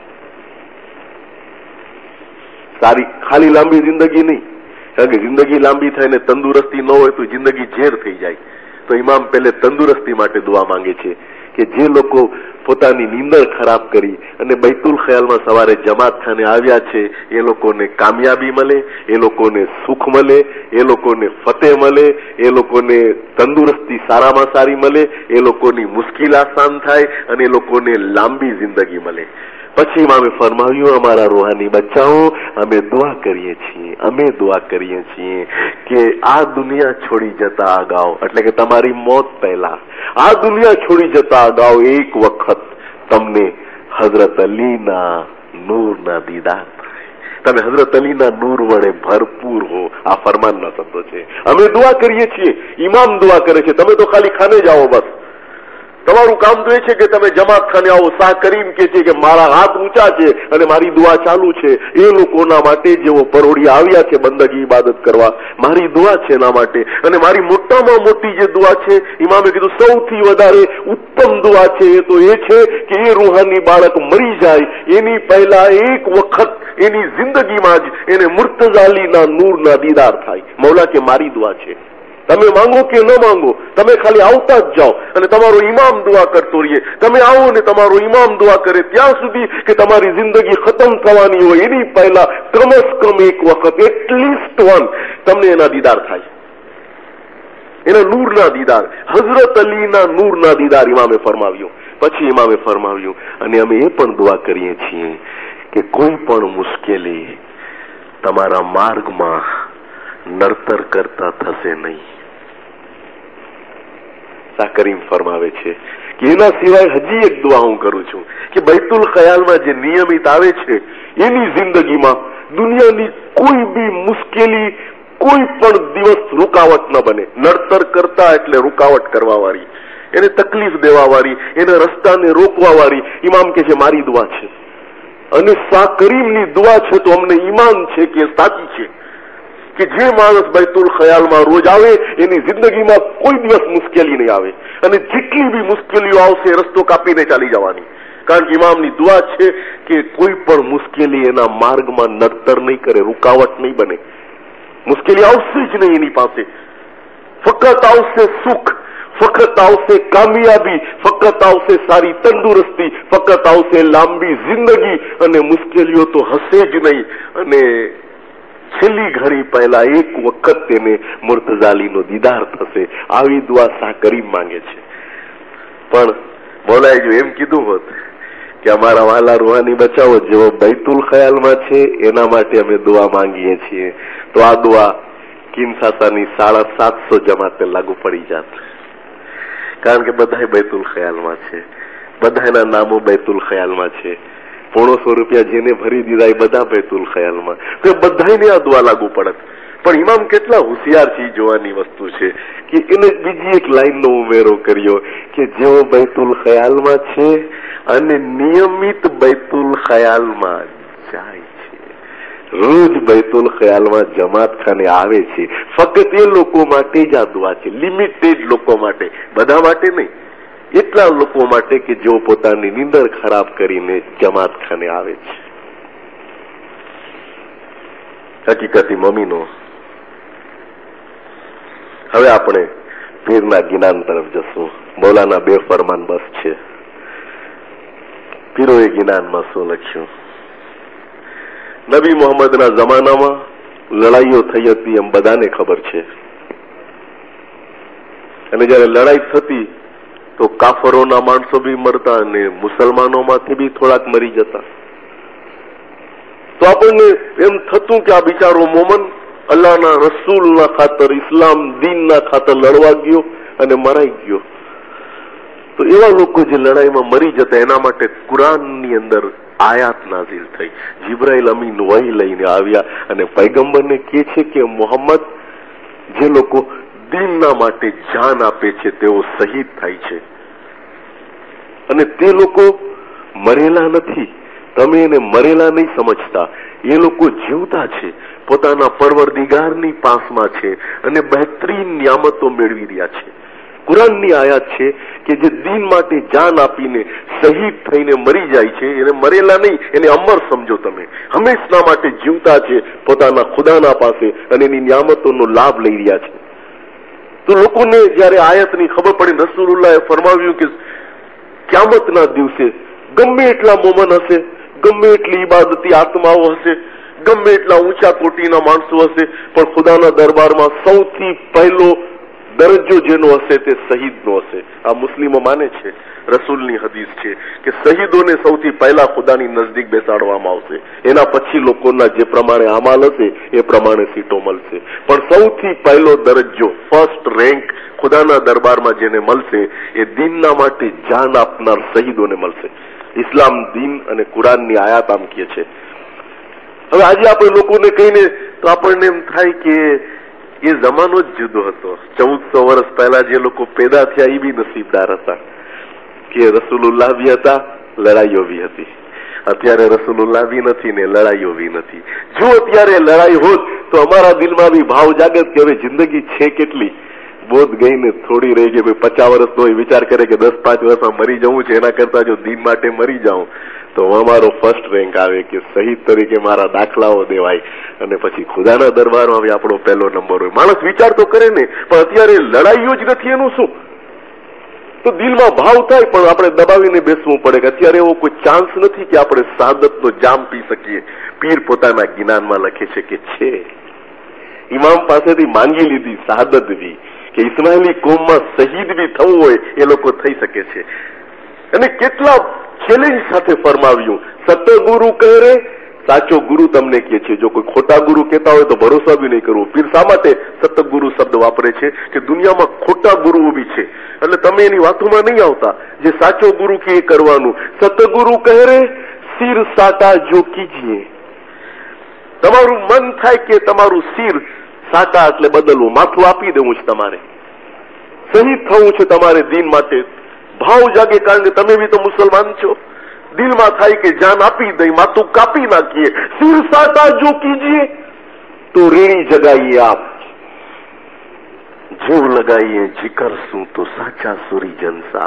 સારી ખાલી લાંબી જિંદગી નહીં, કારણ કે જિંદગી લાંબી થાય ને તંદુરસ્તી ન હોય તો જિંદગી ઝેર થઈ જાય. તો ઇમામ પહેલે તંદુરસ્તી માટે દુઆ માંગે છે કે જે લોકો પોતાની નીંદર ખરાબ કરી અને બૈતુલ ખ્યાલમાં સવારે જમાતખાને આવ્યા છે એ લોકોને કામયાબી મળે, એ લોકોને સુખ મળે, એ લોકોને ફતેહ મળે, એ લોકોને તંદુરસ્તી સારામાં સારી મળે, એ લોકોની મુશ્કેલ આસાન થાય અને એ લોકોને લાંબી જિંદગી મળે. પછી ઇમામે ફરમાવ્યું, અમારા રૂહાની બચ્ચાઓ, અમે દુઆ કરીએ છીએ, અમે દુઆ કરીએ છીએ કે આ દુનિયા છોડી જતા અગાઉ, એટલે કે તમારી મોત પહેલા, આ દુનિયા છોડી જતા અગાઉ એક વખત તમને હઝરત અલીના નૂરના દીદાર, તમે હઝરત અલીના નૂર વડે ભરપૂર હો. આ ફરમાનના શબ્દો છે. અમે દુઆ કરીએ છીએ, ઇમામ દુઆ કરે છે, તમે તો ખાલી ખાને જાઓ, બસ તમારું કામ તો એ છે કે તમે જમાત ખાને આવો. શાહ કરીમ કે છે કે મારા હાથ ઊંચા છે અને મારી દુઆ ચાલુ છે એ લોકોના માટે જેઓ પરોડી આવ્યા છે બંદગી ઇબાદત કરવા, મારી દુઆ છે એના માટે. અને મારી મોટામાં મોટી જે દુઆ છે, ઇમામે કીધું સૌથી વધારે ઉત્તમ દુઆ છે એ તો એ છે કે એ રૂહાની બાળક મરી જાય એની પહેલા એક વખત એની જિંદગીમાં જ એને મુર્તઝા અલીના નૂરના દીદાર થાય. મૌલા કે મારી દુઆ છે, તમે માંગો કે ન માંગો, તમે ખાલી આવતા જ જાઓ અને તમારો ઇમામ દુઆ કરતો રહીએ. તમે આવો ને તમારો ઇમામ દુઆ કરે ત્યાં સુધી કે તમારી જિંદગી ખતમ થવાની હોય એની પહેલા કમસ કમ એક વખત, એટલીસ્ટ વન, તમને એના દીદાર થાય, એના નૂરના દીદાર, હઝરત અલીના નૂરના દીદાર ઇમામે ફરમાવ્યું. પછી ઇમામે ફરમાવ્યું, અને અમે એ પણ દુઆ કરીએ છીએ કે કોઈ પણ મુશ્કેલી તમારા માર્ગમાં નડતર કરતા થશે નહીં. શાહ કરીમ ફરમાવે છે કે એના સિવાય હજી એક દુઆ હું કરું છું કે બૈતુલ ખ્યાલમાં જે નિયમિત આવે છે એની જિંદગીમાં દુનિયાની કોઈ બી મુશ્કેલી કોઈ પણ દિવસ રૂકાવટ ન બને. નડતર કરતા એટલે રૂકાવટ કરવા વાળી, એને તકલીફ દેવા વાળી, એને રસ્તાને રોકવા વાળી. ઇમામ કે છે મારી દુઆ છે, અને શાહ કરીમની દુઆ છે તો અમને ઈમાન છે કે સાચી છે કે જે માણસ બૈતુલ ખ્યાલમાં રોજ આવે એની જિંદગીમાં કોઈ દિવસ મુશ્કેલી નહીં આવે, અને જેટલી બી મુશ્કેલીઓ આવશે રસ્તો કાપીને ચાલી જવાની. કારણ કે ઇમામની દુઆ છે કે કોઈ પણ મુશ્કેલી એના માર્ગમાં નડતર નહીં કરે, રૂકાવટ નહીં બને. મુશ્કેલી આવશે જ નહીં એની પાસે, ફક્ત આવશે સુખ, ફક્ત આવશે કામયાબી, ફક્ત આવશે સારી તંદુરસ્તી, ફક્ત આવશે લાંબી જિંદગી, અને મુશ્કેલીઓ તો હશે જ નહીં. અને છેલ્લી ઘડી પહેલા એક વખત તેને મુર્તઝા અલીનો દીદાર થશે. આવી દુઆ શાહ કરીમ માંગે છે. પણ બોલાય જો એમ કીધું હોત કે અમારા વાલા રૂહાની બચાવો જેવો બૈતુલ ખ્યાલમાં છે એના માટે અમે દુઆ માંગીએ છીએ, તો આ દુઆ કિન્સાસાની સાડા સાતસો જમાતે લાગુ પડી જાત. કારણ કે બધા બૈતુલ ખ્યાલમાં છે, બધાના નામો બૈતુલ ખ્યાલમાં છે, પોણોસો રૂપિયા જેને ભરી દીધા એ બધા બૈતુલ ખ્યાલમાં, તો બધાને આ દુઆ લાગુ પડત. પણ ઇમામ કેટલા હોશિયાર છે જોવાની વસ્તુ છે કે એને બીજી એક લાઈનનો ઉમેરો કર્યો કે જેઓ બૈતુલ ખ્યાલમાં છે અને નિયમિત બૈતુલ ખ્યાલમાં જાય છે, રોજ બૈતુલ ખ્યાલમાં જમાત ખાને આવે છે, ફક્ત એ લોકો માટે જ આ દુઆ છે, લિમિટેડ લોકો માટે, બધા માટે નહીં. એટલા લોકો માટે કે જેઓ પોતાની નીંદર ખરાબ કરીને જમાત ખાને આવે છે. હકીકતી મમીનો, હવે આપણે પીરના જ્ઞાન તરફ જશું. મૌલાના બે ફરમાન બસ છે. પીરોએ જ્ઞાનમાં શું લખ્યું? નબી મોહમ્મદના જમાનામાં લડાઈઓ થઈ હતી એમ બધાને ખબર છે, અને જયારે લડાઈ થતી તો કાફરોના માણસો બી મરતા અને મુસલમાનોમાંથી બી થોડાક મરી જતા. તો આપણને એમ થતું કે આ બિચારો મોમન અલ્લાહના રસૂલના ખાતર, ઇસ્લામ દીનના ખાતર લડવા ગયો અને મરાઈ ગયો. તો એવા લોકો જે લડાઈમાં મરી જતા એના માટે કુરાનની અંદર આયાત નાઝિલ થઈ. જિબ્રાઈલ અમીન વહી લઈને આવ્યા અને પૈગંબરને કહે છે કે મોહમ્મદ, જે લોકો દીનના માટે જાન આપે છે તેઓ શહીદ થાય છે અને તે લોકો મરેલા નથી. તમે એને મરેલા નહીં સમજતા, એ લોકો જીવતા છે, પોતાના પરવરદિગારની પાસમાં છે અને બહેતરીન નિયામતો મેળવી રહ્યા છે. કુરાનની આયાત છે કે જે દીન માટે જાન આપીને શહીદ થઈને મરી જાય છે એને મરેલા નહીં, એને અમર સમજો. તમે હંમેશા માટે જીવતા છે પોતાના ખુદાના પાસે અને એની નિયામતોનો લાભ લઈ રહ્યા છે. તો લોકોને જયારે આયતની ખબર પડી, રસૂલુલ્લાહે ફરમાવ્યું કે ક્યામતના દિવસે ગમે એટલા મોમન હશે, ગમે એટલી ઇબાદતી આત્માઓ હશે, ગમે એટલા ઊંચા કોટીના માણસો હશે, પણ ખુદાના દરબારમાં સૌથી પહેલો દરજ્જો જેનો હશે તે શહીદનો હશે. આ મુસ્લિમો માને છે, રસૂલની હદીસ છે કે શહીદોને સૌથી પહેલા ખુદાની નજદીક બેસાડવામાં આવશે. એના પછી લોકોના જે પ્રમાણે અમાલ હશે એ પ્રમાણે સીટો મળશે, પણ સૌથી પહેલો દરજ્જો, ફર્સ્ટ રેન્ક ખુદાના દરબારમાં જેને મળશે એ દીનના માટે જાન આપનાર શહીદોને મળશે. ઇસ્લામ દીન અને કુરાનની આયાત આમ કહે છે. હવે આજે આપણે લોકોને કહીને તો આપણને એમ થાય કે એ જમાનો જ જુદો હતો. ચૌદસો વર્ષ પહેલા જે લોકો પેદા થયા એ બી નસીબદાર હતા કે રસૂલુલ્લાહ બી હતા, લડાઈઓ બી હતી. અત્યારે રસૂલુલ્લાહ બી નથી ને લડાઈઓ બી નથી. જો અત્યારે લડાઈ હોત તો અમારા દિલમાં બી ભાવ જાગત કે હવે જિંદગી છે કેટલી, બોધ ગઈ ને થોડી રહી ગઈ. પચાસ વર્ષ નો વિચાર કરે કે દસ પાંચ વર્ષમાં મરી જવું છે, એના કરતા જો દીન માટે મરી જાઉં તો અમારો ફર્સ્ટ રેન્ક આવે કે શહીદ તરીકે મારા દાખલાઓ દેવાય અને પછી ખુદાના દરબારમાં બી આપણો પહેલો નંબર હોય. માણસ વિચાર તો કરે ને, પણ અત્યારે લડાઈઓ જ નથી. એનું શું? તો દિલમાં ભાવ થાય પણ આપણે દબાવીને બેસવું પડે કે અત્યારે એવો કોઈ ચાન્સ નથી કે આપણે શહાદતનો જામ પી શકીએ. પીર પોતાના જ્ઞાનમાં લખે છે કે છે, ઇમામ પાસેથી માંગી લીધી શહાદત બી કે ઇસ્માઇલી કોમમાં શહીદ બી થવું હોય એ લોકો થઈ શકે છે. અને કેટલા ચેલેન્જ સાથે ફરમાવ્યું, સતગુરુ કહે રે, સાચો ગુરુ તમને કહે છે. જો કોઈ ખોટા ગુરુ કહેતા હોય તો ભરોસા બી નહીં કરવો. પીર શા માટે સતગુરુ શબ્દ વાપરે છે કે દુનિયામાં ખોટા ગુરુઓ બી છે, એટલે તમે એની વાતોમાં નહીં આવતા. જે સાચો ગુરુ કે એ કરવાનું. સતગુરુ કહે રે, સિર સાટા જો કીજીએ. તમારું મન થાય કે તમારું સિર સાટા એટલે બદલવું, માથું આપી દેવું છે, તમારે શહીદ થવું છે તમારે દીન માટે. ભાવ જાગે, કારણ કે તમે બી તો મુસલમાન છો. દિલમાં થાય કે જાન આપી દઈ, માથું કાપી નાખીએ. સિર સાટા જો કીજીએ તો રેણી જગાઈએ આપ, જીવ લગાઈએ જીકર શું તો સાચા સુરી જનસા.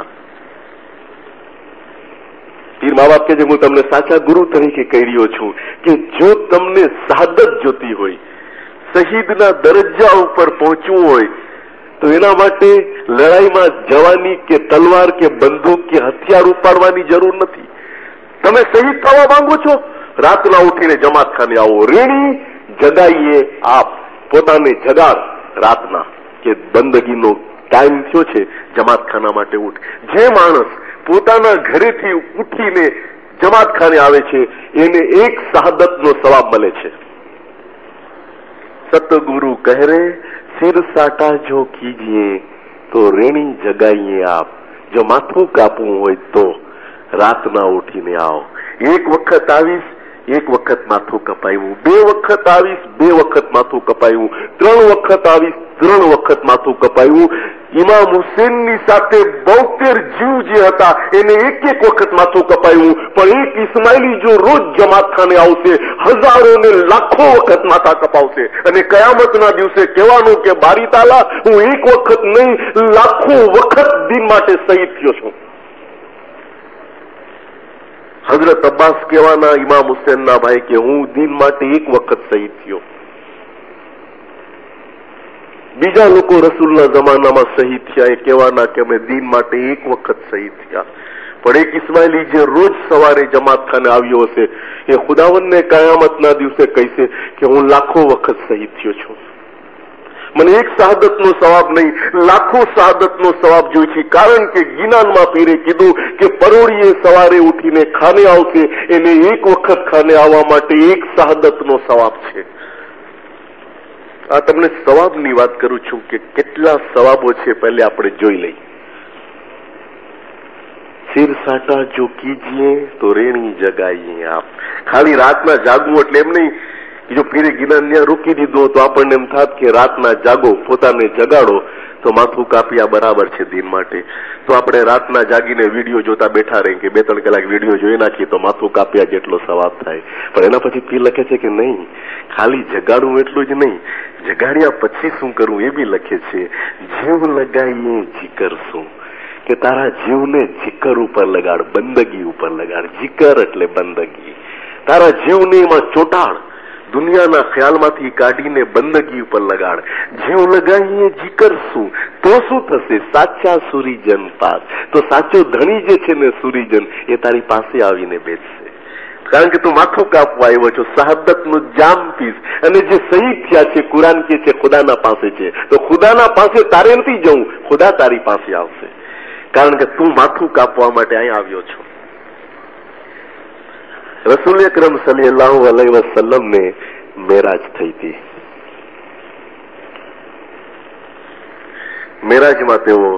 પીર મા બાપ કે જે હું તમને સાચા ગુરુ તરીકે કહી રહ્યો છું કે જો તમને શહાદત જોતી હોય, શહીદના દરજ્જા ઉપર પહોંચવું હોય તો એના માટે લડાઈમાં જવાની કે તલવાર કે બંદૂક કે હથિયાર ઉપાડવાની જરૂર નથી. તમે શહીદ થવા માંગો છો, રાતના ઉઠીને જમાત ખાને આવો, રેણી જગાઈએ આપ, પોતાને જગાડ રાતના કે બંદગીનો ટાઈમ થયો છે, જમાત ખાના માટે ઉઠ. જે માણસ પોતાના ઘરેથી ઉઠીને જમાત ખાને આવે છે એને એક શહાદતનો સવાબ મળે છે. સતગુરુ કહે રે, સિર સાટા જો કીજીએ તો રેણી જગાઈએ આપ. જો માથું કાપવું હોય તો રાતના ઉઠીને આવો. એક વખત આવીશ, એક વખત માથું કપાયું. બે વખત આવીશ, બે વખત માથું કપાયું. ત્રણ વખત આવીશ, ત્રણ વખત માથું કપાયું. ઇમામ હુસેનની સાથે બોતેર જીવ જે હતા એને એક એક વખત માથું કપાયું. પણ એક ઇસ્માઇલી જો રોજ જમાત ખાને આવશે, હજારો ને લાખો વખત માથા કપાવશે અને કયામતના દિવસે કહેવાનું કે બારી તાલા, હું એક વખત નહીં લાખો વખત દિન માટે શહીદ થયો છું. હજરત અબ્બાસ કહેવાના ઇમામ હુસેનના ભાઈ કે હું દિન માટે એક વખત શહીદ થયો. બીજા લોકો રસૂલના જમાનામાં શહીદ થયા એ કહેવાના કે અમે દિન માટે એક વખત શહીદ થયા. પણ એક ઇસ્માઇલી જે રોજ સવારે જમાત ખાને આવ્યો હશે એ ખુદાવંદને કયામતના દિવસે કહેશે કે હું લાખો વખત શહીદ થયો છું. મને એક શહાદતનો સવાબ નહીં, લાખો શહાદતનો સવાબ જોઈએ છે. કારણ કે ગિનાનમાં પીરે કીધું કે પરોળીએ સવારે ઉઠીને ખાને આવશે, એને એક વખત ખાને આવવા માટે એક શહાદતનો સવાબ છે. આ તમને સવાબની વાત કરું છું કે કેટલા સવાબો છે પહેલે આપણે જોઈ લઈએ. સિર સાટા જો કીજીએ તો રેણી જગાઈએ આપ. ખાલી રાતના જાગવું એટલે એમ નહીં કે જો પીરે ગિનાન ત્યાં રોકી દીધો તો આપણને એમ થાત કે રાતના જાગો, પોતાને જગાડો તો માથું કાપ્યા બરાબર છે દિન માટે. તો આપણે રાતના જાગીને વિડીયો જોતા બેઠા રહીએ કે બે ત્રણ કલાક વિડીયો જોઈ નાખીએ તો માથું કાપ્યા જેટલો સવાબ થાય. પણ એના પછી પીર લખે છે કે નહીં, ખાલી જગાડવું એટલું જ નહીં, જગાડ્યા પછી શું કરવું એ બી લખે છે. જીવ લગાવીએ જીકર શું, કે તારા જીવને જીકર ઉપર લગાડ, બંદગી ઉપર લગાડ. જીકર એટલે બંદગી. તારા જીવને એમાં ચોટાડ, દુનિયાના ખ્યાલમાંથી કાઢીને બંદગી ઉપર લગાડ. જીવ લગાવીએ જીકર શું, તો શું થશે? સાચા સુરીજન પાસ. તો સાચો ધણી જે છે ને સુરીજન, એ તારી પાસે આવીને બેસશે. કારણ કે તું માથું કાપવા આવ્યો છો, શહાદતનું જામ પીસ. અને જે શહીદ થયા છે, કુરાન કે છે ખુદાના પાસે છે, તો ખુદાના પાસે તારે નથી જવું, ખુદા તારી પાસે આવશે. કારણ કે તું માથું કાપવા માટે અહીં આવ્યો છો. રસૂલ અકરમ સલ્લલ્લાહુ અલૈહિ વસલ્લમ ને મેરાજ થઈ હતી. મેરાજમાં તેઓ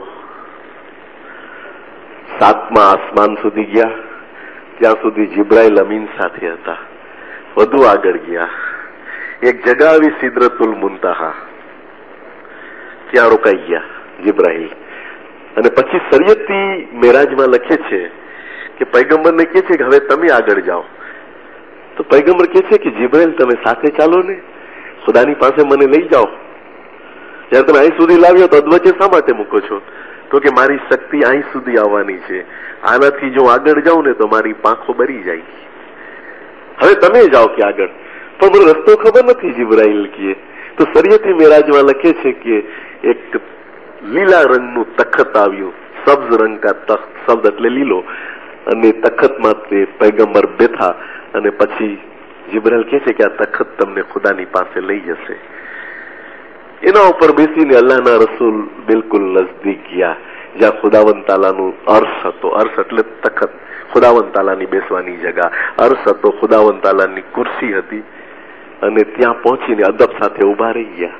સાતમા આસમાન સુધી ગયા, ત્યાં સુધી જિબ્રાઈલ અમીન સાથે હતા. વધુ આગળ ગયા, એક જગા આવી સિદરતુલ મુન્તહા, ત્યાં રોકાઈ ગયા જિબ્રાઈલ. અને પછી શરીયતી મેરાજમાં લખે છે કે પૈગંબરને કહે છે કે હવે તમે આગળ જાઓ. તો પૈગંબર કહે છે કે જિબ્રાઈલ તમે સાથે ચાલો ને, ખુદાની પાસે મને લઈ જાઓ. જયારે તમે અહીં સુધી લાવ્યો તો અધવચ્ચે શા માટે મૂકો છો? તો કે મારી શક્તિ અહીં સુધી આવવાની છે, આનાથી જો આગળ જાઉં ને તો મારી પાંખો બરી જાય. હવે તમે જાઓ કે આગળ. પણ મને રસ્તો ખબર નથી જિબ્રાઈલ કહે. તો શરીયતી મેરાજમાં લખે છે કે એક લીલા રંગનું તખત આવ્યું, સબ્ઝ રંગ કા તખ્ત, શબ્દ એટલે લીલો, અને તખતમાં તે પૈગંબર બેઠા. અને પછી જિબ્રાઈલ કહે છે કે આ તખત તમને ખુદાની પાસે લઈ જશે. એના ઉપર બેસીને અલ્લાહના રસૂલ બિલકુલ નજદીક ગયા, જ્યાં ખુદાવંદ તાલાનું અર્શ હતો. અર્શ એટલે તખત, ખુદાવંદ તાલાની બેસવાની જગા. અર્શ હતો, ખુદાવંદ તાલાની ખુરશી હતી. અને ત્યાં પહોંચીને અદબ સાથે ઉભા રહી ગયા.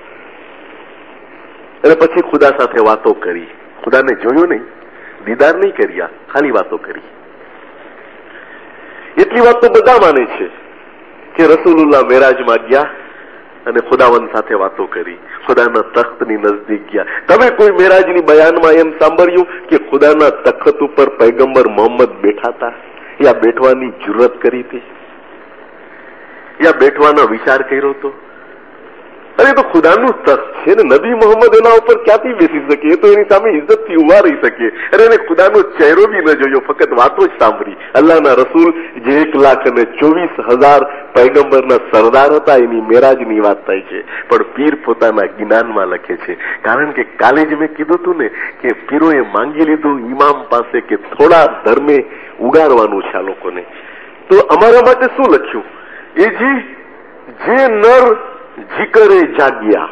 અને પછી ખુદા સાથે વાતો કરી. ખુદાને જોયો નહીં, દીદાર નહીં કર્યા, ખાલી વાતો કરી. એટલી વાત તો બધા માને છે કે રસૂલુલ્લાહ મેરાજમાં ગયા અને ખુદાવંદ સાથે વાતો કરી, ખુદાના તખ્તની નજદીક ગયા. તમે કોઈ મેરાજની બયાનમાં એમ સાંભળ્યું કે ખુદાના તખ્ત ઉપર પૈગંબર મોહમ્મદ બેઠા હતા, યા બેઠવાની જુરત કરી હતી, યા બેઠવાનો વિચાર કર્યો હતો? અરે તો ખુદાનું તખ્ત છે ને, નબી મોહમ્મદ એના ઉપર ક્યાંથી બેસી શકે? એ તો એની સામે ઇજ્જતથી ઉભા રહી શકે. અરે એને ખુદાનો ચહેરો બી ન જોયો, ફક્ત વાતો જ સાંભળી. અલ્લાહના રસૂલ જે એક લાખ અને ચોવીસ હજાર પૈગંબરના સરદાર હતા, એની મેરાજની વાત થાય છે. પણ પીર પોતાના જ્ઞાનમાં લખે છે. કારણ કે કાલે જ મેં કીધું હતું ને કે પીરોએ માંગી લીધું ઇમામ પાસે કે થોડા ધર્મે ઉગારવાનું છે આ લોકોને. તો અમારા માટે શું લખ્યું? એ જી જે નર જીકરે જાગ્યા,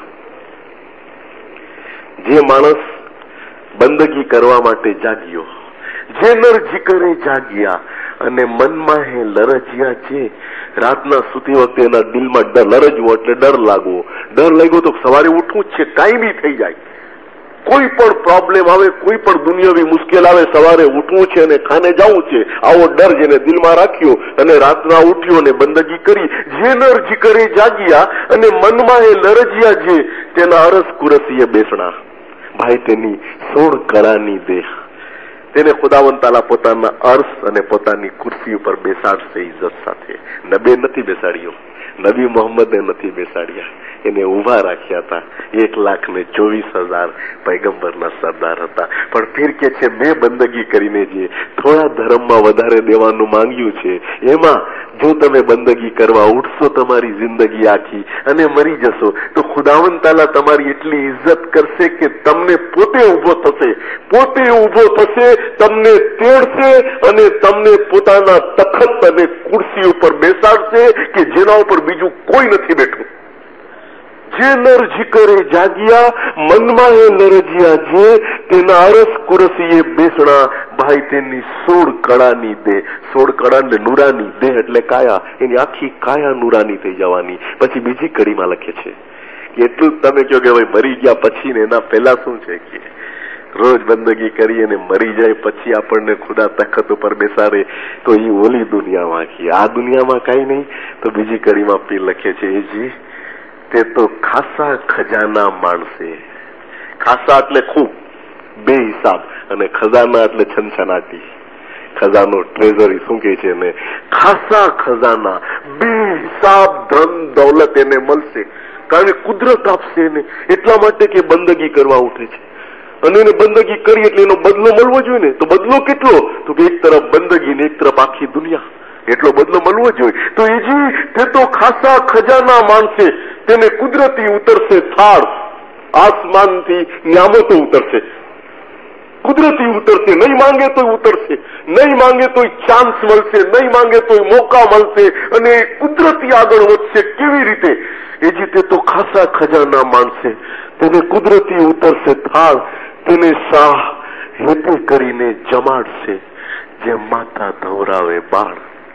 જે માણસ બંદગી કરવા માટે જાગ્યો, જે નર જીકરે જાગ્યા અને મનમાં હે લરજ્યા છે. રાતના સૂતી વખતે એના દિલમાં ડર, લરજવો એટલે ડર લાગવો. ડર લાગ્યો તો સવારે ઉઠવું જ છે, કાંઈ બી થઈ જાય, કોઈ પણ પ્રોબ્લેમ આવે, કોઈ પણ દુનિયાવી મુશ્કેલ આવે, સવારે ઉઠવું છે અને ખાને જવું છે, આવો ડર જેને દિલમાં રાખ્યો અને રાતના ઉઠ્યો અને બંદગી કરી. જે નર જીકરે જાગ્યા અને મનમાં એ લરજ્યા છે, તેના અરસ કુરસીએ બેસણા. ભાઈ તેની સોળ કળાની દેહ, તેને ખુદાવંદ તાલા પોતાના અર્શ અને પોતાની ખુરશી ઉપર બેસાડશે ઇજ્જત સાથે. નબે નથી બેસાડ્યો, નબી મોહમ્મદે નથી બેસાડ્યા, એને ઉભા રાખ્યા હતા. એક લાખ ને ચોવીસ હજાર પૈગંબરના સરદાર હતા. પણ પીર કે છે મેં બંદગી કરીને જે થોડા ધર્મમાં વધારે દેવાનું માંગ્યું છે, એમાં જો તમે બંદગી કરવા ઉઠશો તમારી જિંદગી આખી અને મરી જશો, તો ખુદાવંદ તાલા તમારી એટલી ઇજ્જત કરશે કે તમને પોતે ઉભો થશે, પોતે ઉભો થશે, તમને તેડશે અને તમને પોતાના તખત અને ખુરશી ઉપર બેસાડશે કે જેના ઉપર બીજું કોઈ નથી બેઠું. જે નર જીકરે જાગ્યા મનમાં એ નરજિયા જે તેના અરસ કુરસીએ બેસણા ભાઈ તેની સોળ કળાની દેહ. સોળ કળા એટલે નુરાની દેહ એટલે કાયા, એની આખી કાયા નુરાની થઈ જવાની. પછી બીજી કડીમાં લખે છે કે એટલું જ તમે કહો કે ભાઈ મરી ગયા પછી ને એના પહેલા શું છે કે રોજ બંદગી કરી અને મરી જાય પછી આપણને ખુદા તખત ઉપર બેસાડે તો એ ઓલી દુનિયામાં કે આ દુનિયામાં કઈ નહીં. તો બીજી કડીમાં પીર લખે છે જી તે તો ખાસા ખજાના માણસે. ખાસા એટલે ખૂબ, બે હિસાબ, અને ખજાના એટલે છનછનાટી. ખજાનો ટ્રેઝરી શું કે છે ને, ખાસા ખજાના બે હિસાબ ધન દૌલત એને મળશે. કારણ કે કુદરત આપશે એને, એટલા માટે કે બંદગી કરવા ઉઠે છે અને એને બંદગી કરી એટલે એનો બદલો મળવો જોઈએ ને. તો બદલો કેટલો? તો કે એક તરફ બંદગી ને એક તરફ આખી દુનિયા, એટલો બદલો મળવો જોઈએ. તો એ જી તે તો ખાસા ખજાના માણસે, તેને કુદરતી ઉતરશે થાળ, આસમાનથી નિયામતો ઉતરશે, કુદરતી ઉતરશે. નહીં માંગે તો ઉતરશે, નહીં માંગે તો ચાન્સ મળશે, નહીં માંગે તો મોકા મળશે અને કુદરતી આગળ વધશે. કેવી રીતે? એ જી તે તો ખાસા ખજાના માણસે, તેને કુદરતી ઉતરશે થાળ, તેને શાહ હેતે કરીને જમાડશે જેમ માતા ધવરાવે બાળ.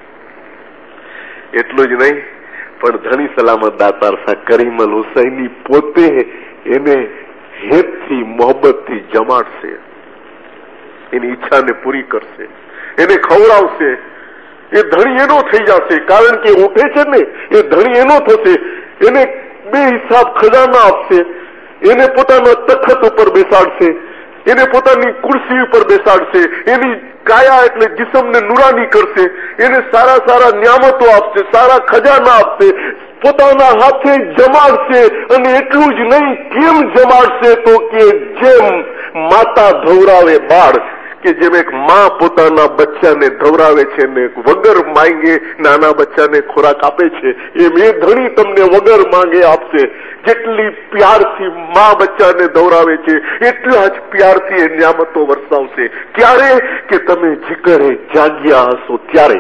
એટલું જ નહીં પણ ધણી સલામત દાતાર શાહ કરીમલ હુસૈની પોતે એને હેતથી મોહબ્બતથી જમાડશે, એની ઈચ્છાને પૂરી કરશે, એને ખવડાવશે. એ ધણી એનો થઈ જશે કારણ કે ઉઠે છે ને, એ ધણી એનો થશે. એને બે હિસાબ ખજાના આપશે, એને પોતાના તખત ઉપર બેસાડશે, એને પોતાની ખુરશી ઉપર બેસાડશે, એની કાયા એટલે જિસ્મને નુરાની કરશે, એને સારા સારા નિયામતો આપશે, સારા ખજાના આપશે, પોતાના હાથે જમાડશે. અને એટલું જ નહીં, કેમ જમાડશે? તો કે જેમ માતા ધવરાવે બાળ, કે જેમ એક માં પોતાના બચ્ચાને ધવરાવે છે ને વગર માંગે નાના બચ્ચાને ખોરાક આપે છે, એમ એ ધણી તમને વગર માંગે આપશે. જેટલી પ્યારથી માં બચ્ચાને ધવરાવે છે એટલા જ પ્યારથી એ નિયામતો વરસાવશે. ક્યારે? કે તમે જીકરે જાગ્યા હશો ત્યારે.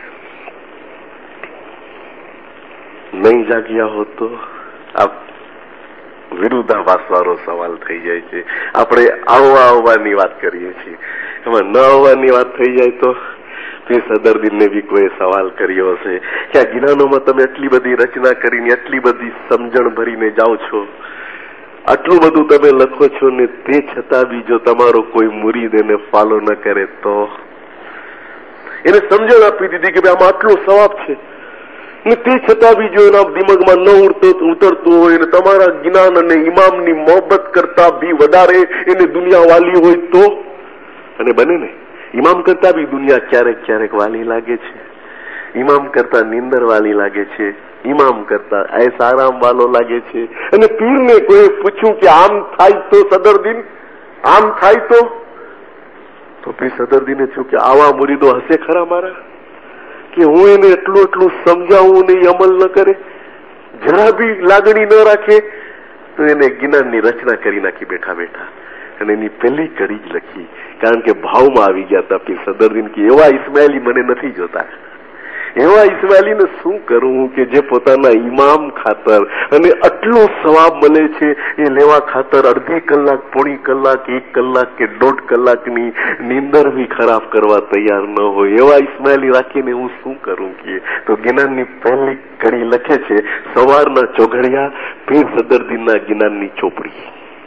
નહીં જાગ્યા હો તો આ વિરુદ્ધાભાસ વાળો સવાલ થઈ જાય છે. આપણે આવવા આવવાની વાત કરીએ છીએ, એમાં ન આવવાની વાત થઈ જાય તો પીર સદરદીનને બી કોઈ સવાલ કર્યો હશે કે આ જ્ઞાનોમાં તમે એટલી બધી રચના કરીને એટલી બધી સમજણ ભરીને જાઓ છો, આટલું બધું તમે લખો છો ને તે છતાં બી જો તમારો કોઈ મુરીદ એને ફોલો ન કરે તો એને સમજણ આપી દીધી કે ભાઈ આમાં આટલો સવાબ છે ને તે છતાં બી જો એના દિમાગમાં ન ઉડતો ઉતરતું હોય ને તમારા જ્ઞાન અને ઇમામની મોહબ્બત કરતા બી વધારે એને દુનિયા વાલી હોય તો. અને બને ને ઇમામ કરતા બી દુનિયા ક્યારેક ક્યારેક વાલી લાગે છે, ઇમામ કરતા નીંદર વાલી લાગે છે, ઇમામ કરતા ऐस आराम वालो लागे છે. અને પીરને કોઈ પૂછ્યું કે આમ થાય તો સદરદીન, આમ થાય તો તો પીર સદરદીને થયું કે આવા મુરીદો હશે ખરા મારા કે હું એને એટલું એટલું સમજાવું ને અમલ ન કરે, જરા બી લાગણી ન રાખે, તો એને જ્ઞાનની રચના કરી નાખી બેઠા બેઠા. અને એની પહેલી કડી જ લખી કારણ કે ભાવમાં આવી ગયા હતા પીર સદરદીન કે એવા ઇસ્માઇલી મને નથી જોતા. એવા ઇસ્માઇલીને શું કરું કે જે પોતાના ઇમામ ખાતર અને આટલો સવાબ મળે છે એ લેવા ખાતર અડધી કલાક, પોણી કલાક, એક કલાક કે દોઢ કલાકની નીંદર બી ખરાબ કરવા તૈયાર ન હોય. એવા ઇસ્માઇલી રાખીને હું શું કરું કે તો જ્ઞાનની પહેલી કડી લખે છે સવારના ચોઘડિયા પીર સદરદીનના જ્ઞાનની ચોપડી.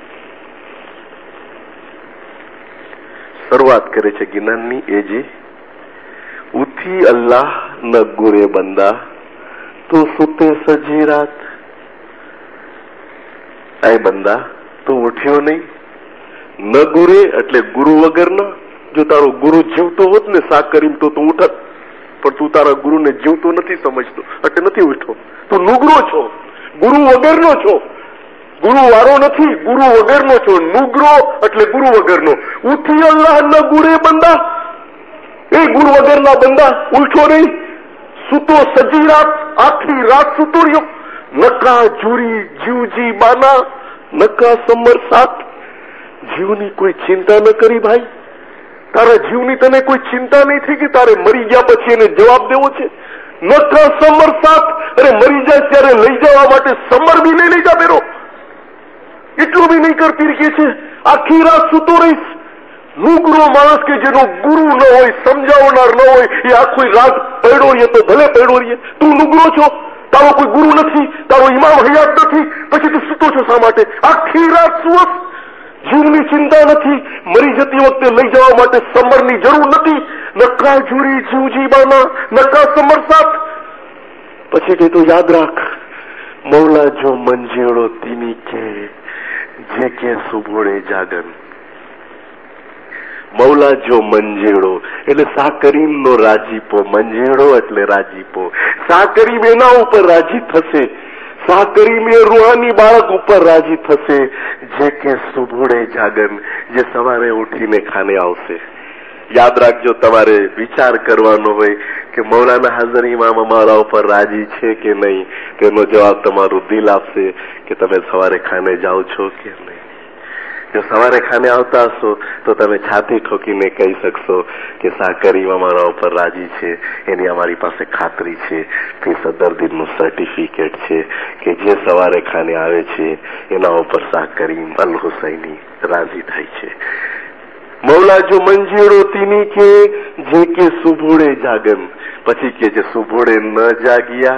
શરૂઆત કરે છે જ્ઞાનની એ જે ઉઠી અલ્લાહ ન ગુરે બંદા તો સુતે સજી રાત. એ બંદા તું ઉઠ્યો નહીં, ન ગુરે એટલે ગુરુ વગરના. જો તારો ગુરુ જીવતો હોત ને સા કરીમ તો તું ઉઠત, પણ તું તારા ગુરુને જીવતો નથી સમજતો એટલે નથી ઉઠ્યો. તું નુગરો છો, ગુરુ વગરનો છો, ગુરુ વાળો નથી, ગુરુ વગરનો છો. નુગરો એટલે ગુરુ વગરનો. ઉઠી અલ્લાહ ન ગુરે બંદા, એ ગુરુ વગરના બંદા ઉઠો નહીં. સૂતો સજી રાત, આખી રાત સૂતો રહ્યો. નકા જુરી જીવજી બાના, નકા સમર સાત. જીવની કોઈ ચિંતા ન કરી ભાઈ, તારા જીવની તને કોઈ ચિંતા નહીં થઈ કે તારે મરી ગયા પછી એને જવાબ દેવો છે. નકા સમર સાત, અરે મરી જાય ત્યારે લઈ જવા માટે સમર બી નહીં લઈ જા બેરો. એટલું બી નહીં કરતી કે છે આખી રાત સૂતો રહીશ. લુગરો માણસ કે જેનો ગુરુ ન હોય, સમજાવનાર ન હોય, એ આખી રાત પડ્યો રહીએ તો ભલે પડ્યો રહીએ. તું લુગરો છો, તારો કોઈ ગુરુ નથી, તારો ઇમામ હયાત નથી, પછી તું સૂતો છો શા માટે? આખી રાત સુવસ. જીવની ચિંતા નથી, મરી જતી વખતે લઈ જવા માટે સમરની જરૂર નથી. નકા જુરી જીવજીબાના નકા સમર સાથ. પછી કે તો યાદ રાખ, મૌલા જો મંજેડો તીની કે જે કે સુભોળે જાગન. મૌલા જો મંજેડો એટલે સાકરીમ નો રાજીપો, મંજેડો એટલે રાજીપો. સાકરીમ એના ઉપર રાજી થશે, સાકરીમ એ રૂહાની બાળક ઉપર રાજી થશે જે કે સુભોળે જાગન, જે સવારે ઉઠીને ખાને આવશે. યાદ રાખજો, તમારે વિચાર કરવાનો હોય કે મૌલાના હાજર ઇમામ અમારા ઉપર રાજી છે કે નહીં, તેનો જવાબ તમારું દિલ આપશે કે તમે સવારે ખાને જાઓ છો કે નહીં. જો સવારે ખાને આવતા હશો તો તમે છાતી ઠોકીને કહી શકશો કે સાકર ઇમામ અમારા ઉપર રાજી છે, એની અમારી પાસે ખાતરી છે. તે સદરદીનનું સર્ટિફિકેટ છે કે જે સવારે ખાને આવે છે એના ઉપર સાકરીમ અલ હુસૈની રાજી થાય છે. મૌલા જો મંજેડો તીની કે જે કે સુભોળે જાગન. પછી કે છે સુભોળે ન જાગ્યા.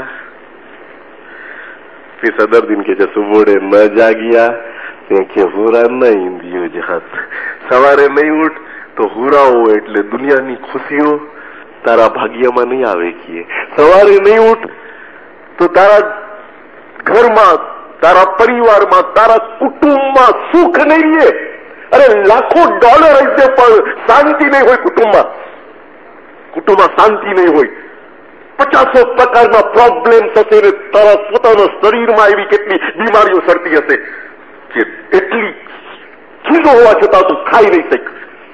फिर सदरदीन के जो सुबोड़े न जागिया કે હુરા ન ઈંદિયો જહાત. સવારે નહીં ઉઠ તો હુરાઓ એટલે દુનિયાની ખુશીઓ તારા ભાગ્યમાં નહીં આવે. કે સવારે નહીં ઉઠ તો તારા ઘરમાં, તારા પરિવારમાં, તારા કુટુંબમાં સુખ નહીં રહે. અરે લાખો ડોલર હશે પણ શાંતિ નહીં હોય કુટુંબમાં. કુટુંબમાં શાંતિ નહીં હોય, પચાસો પ્રકારના પ્રોબ્લેમ થશે ને તારા પોતાના શરીરમાં એવી કેટલી બીમારીઓ સડતી હશે કે એટલી ચીજો હોવા છતાં તું ખાઈ નહીં શક.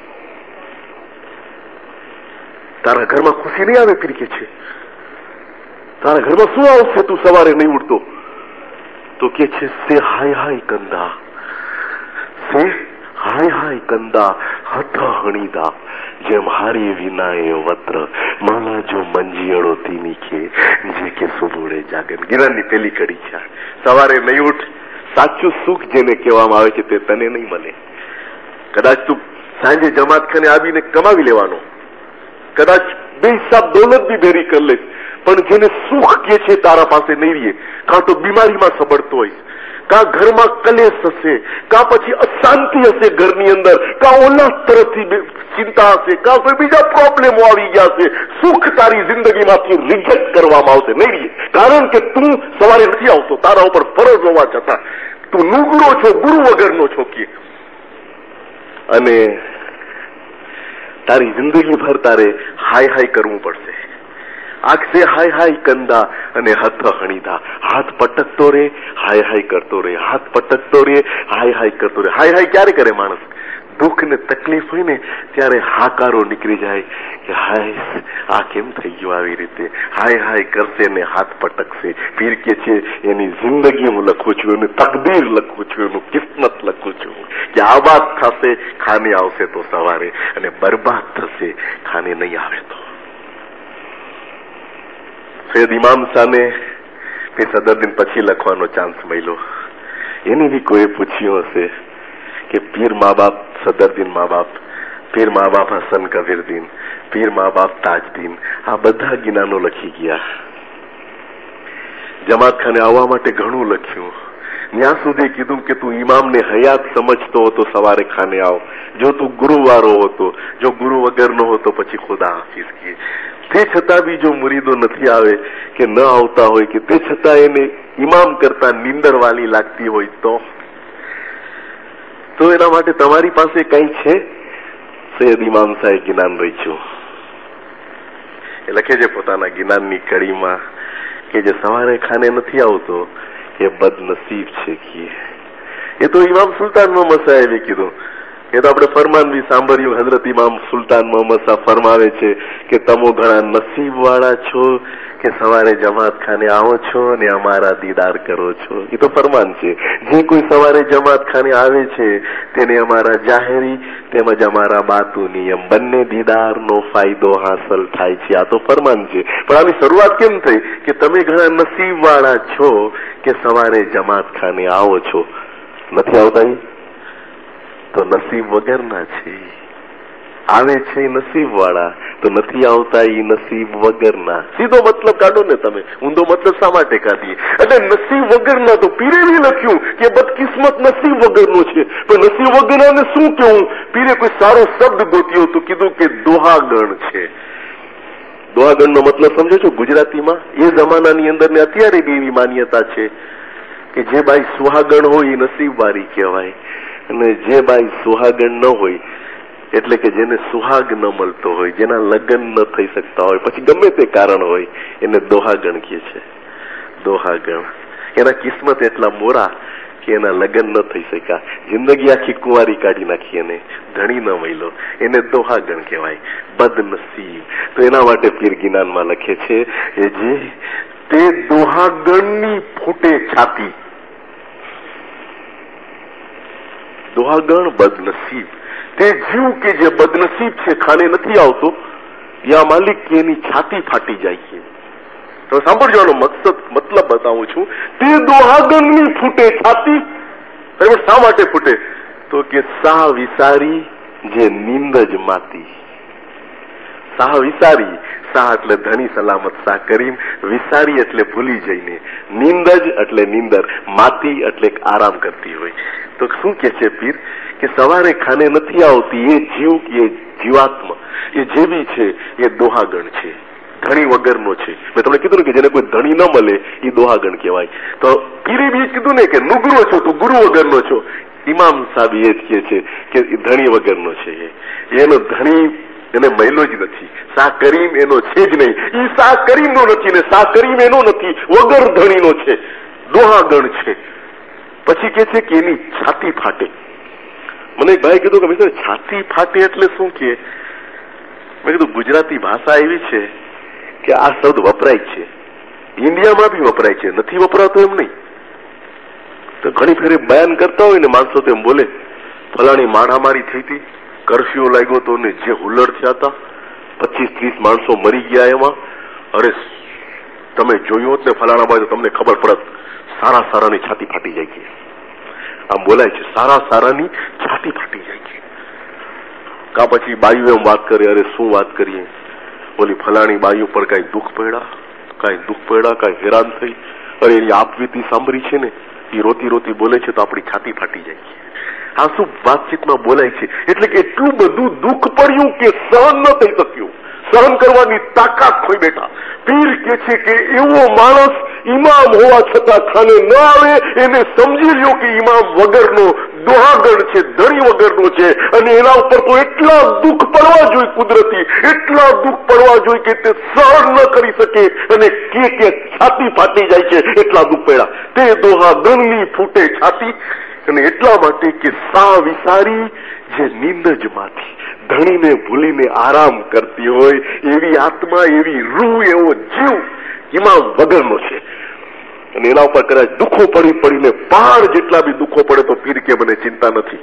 તારા ઘરમાં ખુશી નહીં આવે. ફીર કે છે તારા ઘરમાં શું આવશે તું સવારે નહીં ઉઠતો? તો કે છે સે હાય હાય કંદા, સે હાય હાય કંદા હથ હણીદા જેમ હારી વિનાએ વત્ર માલા જો મંજીયળો તીની કે જે કે સુબોળે જાગન. ગિરાની પેલી કડી છે. સવારે નહીં ઉઠ, સાચું સુખ જેને કહેવામાં આવે છે તે તને નહીં મળે. કદાચ તું સાંજે જમાતખાને આવીને કમાવી લેવાનો, કદાચ બે હિસાબ દોલત બી ભેરી કરી લે, પણ જેને સુખ કે છે તારા પાસે નહીં રહીએ. કાં તો બીમારીમાં સબડતો હોય, કાં ઘરમાં કલેશ હશે, કાં પછી અશાંતિ હશે ઘરની અંદર, કાં ઓલાદ તરફથી ચિંતા હશે, કાં કોઈ બીજા પ્રોબ્લેમો આવી ગયા હશે. સુખ તારી જિંદગીમાંથી રિજેક્ટ કરવામાં આવશે નહીં રહીએ. કારણ કે તું સવારે નથી આવતો, તારા ઉપર ફરજ હોવા છતાં તું નુગરો છો, ગુરુ વગરનો છો. કે અને તારી જિંદગી ભર તારે હાય હાય કરવું પડશે. આંખ સે હાય હાય કંદા અને હથ હણીદા. હાથ પટકતો રે, હાય હાય કરતો રે, હાથ પટકતો રે, હાય હાય કરતો રે. હાય હાય ક્યારે કરે માણસ? દુઃખ ને તકલીફ હોય ને ત્યારે હાકારો નીકળી જાય કે હાય આ કેમ થઈ ગયું આવી રીતે. હાય હાય કરશે ને હાથ પટકશે. પીર કે છે એની જિંદગી હું લખું છું, એની તકદીર લખું છું, એનું કિસ્મત લખું છું કે આબાદ થશે ખાને આવશે તો સવારે, અને બરબાદ થશે ખાને નહીં આવે તો. સૈયદ ઇમામ સાને તે સદરદીન પછી લખવાનો ચાન્સ મળ્યો. એને બી કોઈ પૂછ્યું હશે કે પીર મા બાપ સદરદીન મા બાપ, પીર મા બાપ હસન કબીરદીન, પીર મા બાપ તાજદીન, આ બધા ગિનાનો લખી ગયા. જમાતખાને આવવા માટે ઘણું લખ્યું. ત્યાં સુધી કીધું કે તું ઇમામને હયાત સમજતો હતો સવારે ખાને આવ. જો તું ગુરુવારો હતો, જો ગુરુ વગરનો હતો પછી ખુદા હાફિઝ કી. તે છતાં બી જો મુરીદો નથી આવે કે ન આવતા હોય, કે તે છતાં એને ઇમામ કરતા નીંદર વાલી લાગતી હોય તો તો એના માટે તમારી પાસે કઈ છે? સૈયદ ઇમામ સાહેબ ગિનાન રહીશું એ લખે છે પોતાના ગિનાનની કડીમાં કે જે સવારે ખાને નથી આવતો એ બદનસીબ છે. કે એ તો ઇમામ સુલતાન મોહમ્મદ સાહેબે કીધું. એ તો આપણે ફરમાન બી સાંભળ્યું. હઝરત ઇમામ સુલતાન મોહમ્મદ સાહેબ ફરમાવે છે કે તમો ઘણા નસીબ વાળા છો કે સવારે જમાત ખાને આવો છો અને અમારા દીદાર કરો છો. એ તો ફરમાન છે. જે કોઈ સવારે જમાત ખાને આવે છે તેને અમારા જાહેરી તેમજ અમારા બાતુની એમ બંને દીદારનો ફાયદો હાંસલ થાય છે. આ તો ફરમાન છે. પણ આની શરૂઆત કેમ થઈ કે તમે ઘણા નસીબ વાળા છો કે સવારે જમાત ખાને આવો છો. નથી આવતા તો નસીબ વગરના છે, આવે છે નસીબ વાળા, તો નથી આવતા એ નસીબ વગરના. સીધો મતલબ કાઢો ને તમે, ઊંધો મતલબ શા માટે કાઢીએ? એટલે નસીબ વગરના તો પીરે બી લખ્યું કે બદકિસ્મત નસીબ વગરનો છે, પણ નસીબ વગરનાને શું કેવું? પીરે કોઈ સારો શબ્દ ગોત્યો તો કીધું કે દોહાગણ છે. દોહાગણનો મતલબ સમજો છો ગુજરાતીમાં? એ જમાનાની અંદર ને અત્યારે બી એવી માન્યતા છે કે જે બાઈ સુહાગણ હોય એ નસીબ વાળી કહેવાય, અને જે બાઈ સુહાગણ ન હોય એટલે કે જેને સુહાગ ન મળતો હોય, જેના લગ્ન ન થઈ શકતા હોય, પછી ગમે તે કારણ હોય, એને દોહાગણ કહે છે. દોહાગણ એના કિસ્મત એટલા મોરા કે એના લગ્ન ન થઈ શક્યા, જિંદગી આખી કુંવારી કાઢી નાખી, એને ધણી ન મળ્યો, એને દોહાગણ કહેવાય, બદનસીબ. તો એના માટે પીર ગિનાનમાં લખે છે એ જે તે દોહાગણની ફૂટે છાતી. દોહાગણ બદનસીબ, તે જીવ કે જે બદનસીબ છે, ખાને નથી આવતો, યા માલિક કે એની છાતી ફાટી જાય છે. તો સાંભળજો, મકસદ મતલબ બતાવું છું. તે દોહાગણની ફૂટે છાતી. શા માટે ફૂટે? તો કે સાહ વિસારી જે નીંદ જ માતી. સાહ વિસારી, સાહ એટલે ધણી સલામત સાહ કરીમ, વિસારી એટલે ભૂલી જઈને, નીંદ જ એટલે નીંદર, માતી એટલે આરામ કરતી હોય. તો શું કે છે પીર કે સવારે ખાને નથી આવતી એ જીવ કે જીવાત્મા, એ જે બી છે એ દોહાગણ છે, ધણી વગરનો છે. મેં તમને કીધું ને કે જેને કોઈ ધણી ન મળે એ દોહાગણ કહેવાય. તો પીરે બી કીધું ને કે નુગરો છો તો ગુરુ વગરનો છો. ઇમામ સાહેબ એ જ કહે છે કે ધણી વગરનો છે, એનો ધણી એને મહિલો જ નથી. શાહ કરીમ એનો છે જ નહીં, એ શાહ કરીમ નો નથી ને શાહ કરીમ એનો નથી, વગર ધણીનો છે, દોહાગણ છે. પછી કે છે કે એની છાતી ફાટે. મને એક ભાઈ કીધું કે મિત્ર છાતી ફાટે એટલે શું કે? મેં કીધું ગુજરાતી ભાષા એવી છે કે આ શબ્દ વપરાય છે, ઇન્ડિયામાં બી વપરાય છે, નથી વપરાતો એમ નહીં. તો ઘણી ફેરે બયાન કરતા હોય ને માણસો તો એમ બોલે ફલાણી મારામારી થઈ હતી, કરફ્યુ લાગ્યો તો ને જે હુલ્લડ થયા હતા, પચીસ ત્રીસ માણસો મરી ગયા એમાં, અરે તમે જોયું હોત ને ફલાણા બાજુ તમને ખબર પડત, સારા સારાની છાતી ફાટી જાય છે. આમ બોલાય છે, સારા સારાની છાતી ફાટી જાય છે. કા પછી બાયુ એમ વાત કરે, અરે શું વાત કરીએ, ઓલી ફલાણી બાયુ પર કઈ દુઃખ પડ્યા, કઈ દુઃખ પડ્યા, કઈ હેરાન થઈ, અરે એની આપવીતી સાંભળી છે ને, એ રોતી રોતી બોલે છે તો આપણી છાતી ફાટી જાય છે. આ શું વાતચીતમાં બોલાય છે? એટલે કે એટલું બધું દુઃખ પડ્યું કે સહન ન થઈ શક્યું, સહન કરવાની તાકાત ખોઈ બેઠા. પીર કે છે કે એવો માણસ ઇમામ હોવા છતાં ખાને ન આવે, એને સમજી લ્યો કે ઇમામ વગરનો દોહાગણ છે, ધણી વગરનો છે, અને એના ઉપર તો એટલા દુઃખ પડવા જોઈએ કુદરતી, એટલા દુઃખ પડવા જોઈએ કે તે સહન ન કરી શકે અને કે કે છાતી ફાટી જાય છે, એટલા દુઃખ પડ્યા. તે દોહાગણની ફૂટે છાતી. અને એટલા માટે કે સા વિસારી જે નીંદ જ માંથી, ધણીને ભૂલીને આરામ કરતી હોય એવી આત્મા, એવી રૂહ, એવો જીવ ઇમામ વગરનો છે. અને એના ઉપર કદાચ દુઃખો પડી પડીને પહાડ જેટલા બી દુઃખો પડે તો પીર કે મને ચિંતા નથી.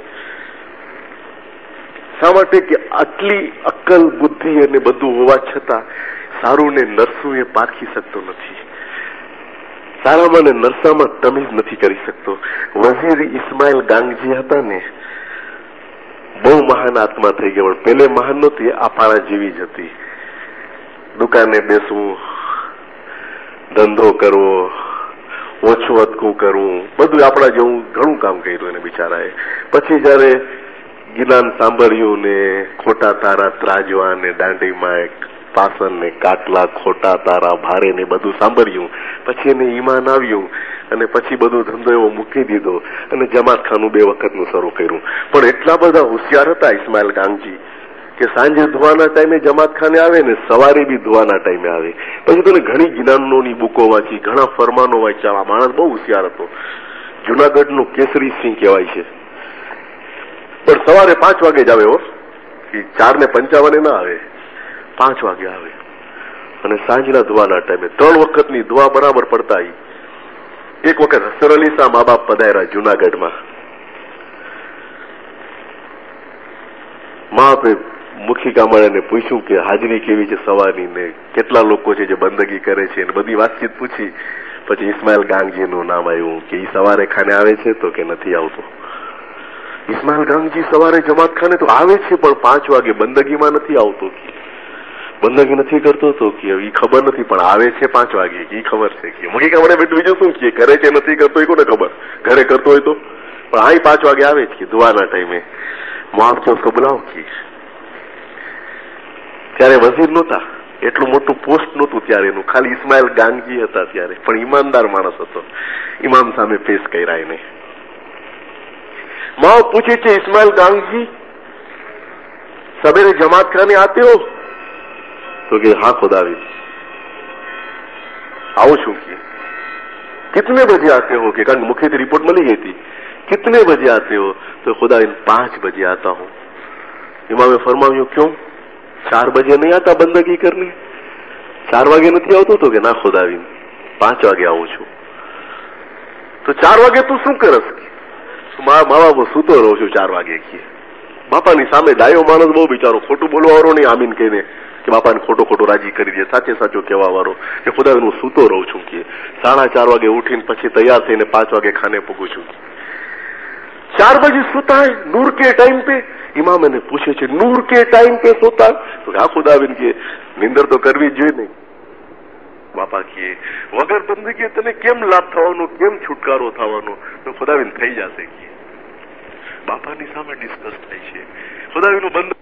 શા માટે કે આટલી અક્કલ બુદ્ધિ અને બધું હોવા છતાં સારું ને નરસું એ પારખી શકતો નથી, સારામાં ને નરસામાં તમીઝ નથી કરી શકતો. વઝીર ઇસ્માઇલ ગાંગજી હતા ને, બહુ મહાન આત્મા થઈ ગયા, પણ પેલે મહાન નહોતી, આપણા જેવી જ હતી. દુકાને બેસવું, ધંધો કરવો, ઓછું અટકું કરવું, બધું આપણા જેવું ઘણું કામ કર્યું એને બિચારાએ. પછી જયારે ગિલાન સાંભળ્યું ને ખોટા તારા ત્રાજવા ને દાંડીમાં પાસન ને કાટલા, ખોટા તારા ભારે ને બધું સાંભળ્યું, પછી એને ઈમાન આવ્યું અને પછી બધો ધંધો એવો મૂકી દીધો અને જમાત ખાનું બે વખતનું શરૂ કર્યું. પણ એટલા બધા હોશિયાર હતા ઇસ્માઇલ ગાંગજી કે સાંજે ધોવાના ટાઈમે જમાત ખાને આવે ને સવારે બી ધોવાના ટાઈમે આવે. પછી તો ઘણી જ્ઞાનોની બુકો વાંચી, ઘણા ફરમાનો વાંચ્યા. માણસ બહુ હોશિયાર હતો, જુનાગઢનું કેસરી સિંહ કહેવાય છે. પણ સવારે પાંચ વાગે જ આવે હો, ચાર ને પંચાવને ના આવે, પાંચ વાગે આવે. અને સાંજના ધોવાના ટાઈમે ત્રણ વખતની ધોવા બરાબર પડતા. એક વખત હસર અલી શાહ મા બાપ પધાર્યા જુનાગઢમાં. મા બાપે મુખી કામળાને પૂછ્યું કે હાજરી કેવી છે સવારની ને કેટલા લોકો છે જે બંદગી કરે છે, બધી વાતચીત પૂછી. પછી ઇસ્માઇલ ગાંગજી નું નામ આવ્યું કે એ સવારે ખાને આવે છે તો કે નથી આવતો. ઇસ્માઇલ ગાંગજી સવારે જમાતખાને તો આવે છે પણ પાંચ વાગે બંદગીમાં નથી આવતો, બંદગી નથી કરતો તો કે એ ખબર નથી પણ આવે છે પાંચ વાગે એ ખબર છે કે મગી કામડે બેઠું બીજું શું કે કરે છે નથી કરતો એ કોને ખબર, ઘરે કરતો હોય તો પણ આ પાંચ વાગે આવે છે દુઆના ટાઈમે માફ છો उसको बुलाओ की। ત્યારે વઝીર નહોતા, એટલું મોટું પોસ્ટ નહોતું ત્યારે એનું, ખાલી ઇસ્માઇલ ગાંગજી હતા ત્યારે, પણ ઈમાનદાર માણસ હતો, ઇમામ સામે પેશ કર્યા એને। माँ पूछे थे इस्माइल गांगजी सवेरे जमात खाने आते हो तो कि हाँ खुदावी आओ छू की। कितने बजे आते हो कि कारण मुख्य रिपोर्ट मिली गई थी, कितने बजे आते हो तो खुदा इन पांच बजे आता हूं। इमामे फरमाव्યું क्यों चार बजे नहीं आता बंदगी करने, चार वागे नहीं આવતો તો કે ના ખુદાવી પાંચ વાગે આવું છું। તો ચાર વાગે તું શું કરસ? મા બાપ સૂતો રહું છું ચાર વાગે કે બાપાની સામે ડાયો માણસ બહુ બિચારો ખોટું બોલવા વાળો નહીં આમીન કહીને કે બાપાને ખોટો ખોટો રાજી કરી દે, સાચે સાચો કહેવા વાળો કે ખુદા હું સૂતો રહું છું કે સાડા ચાર વાગે ઉઠીને પછી તૈયાર થઈને પાંચ વાગે ખાને પૂગું છું। चार बजे सोता है नूर के टाइम पे? इमाम ने पूछे छे नूर के टाइम पे सोता है तो हाँ खुदाविन के निंदर तो करवी જોઈએ नहीं। બાપા કે વગર બંદગી તને કેમ લાભ થવાનો, કેમ છુટકારો થવાનો? તો ખુદાવિન થઈ જશે કે બાપાની સામે ડિસ્કસ થાય છે ખુદાવિનનું બંદ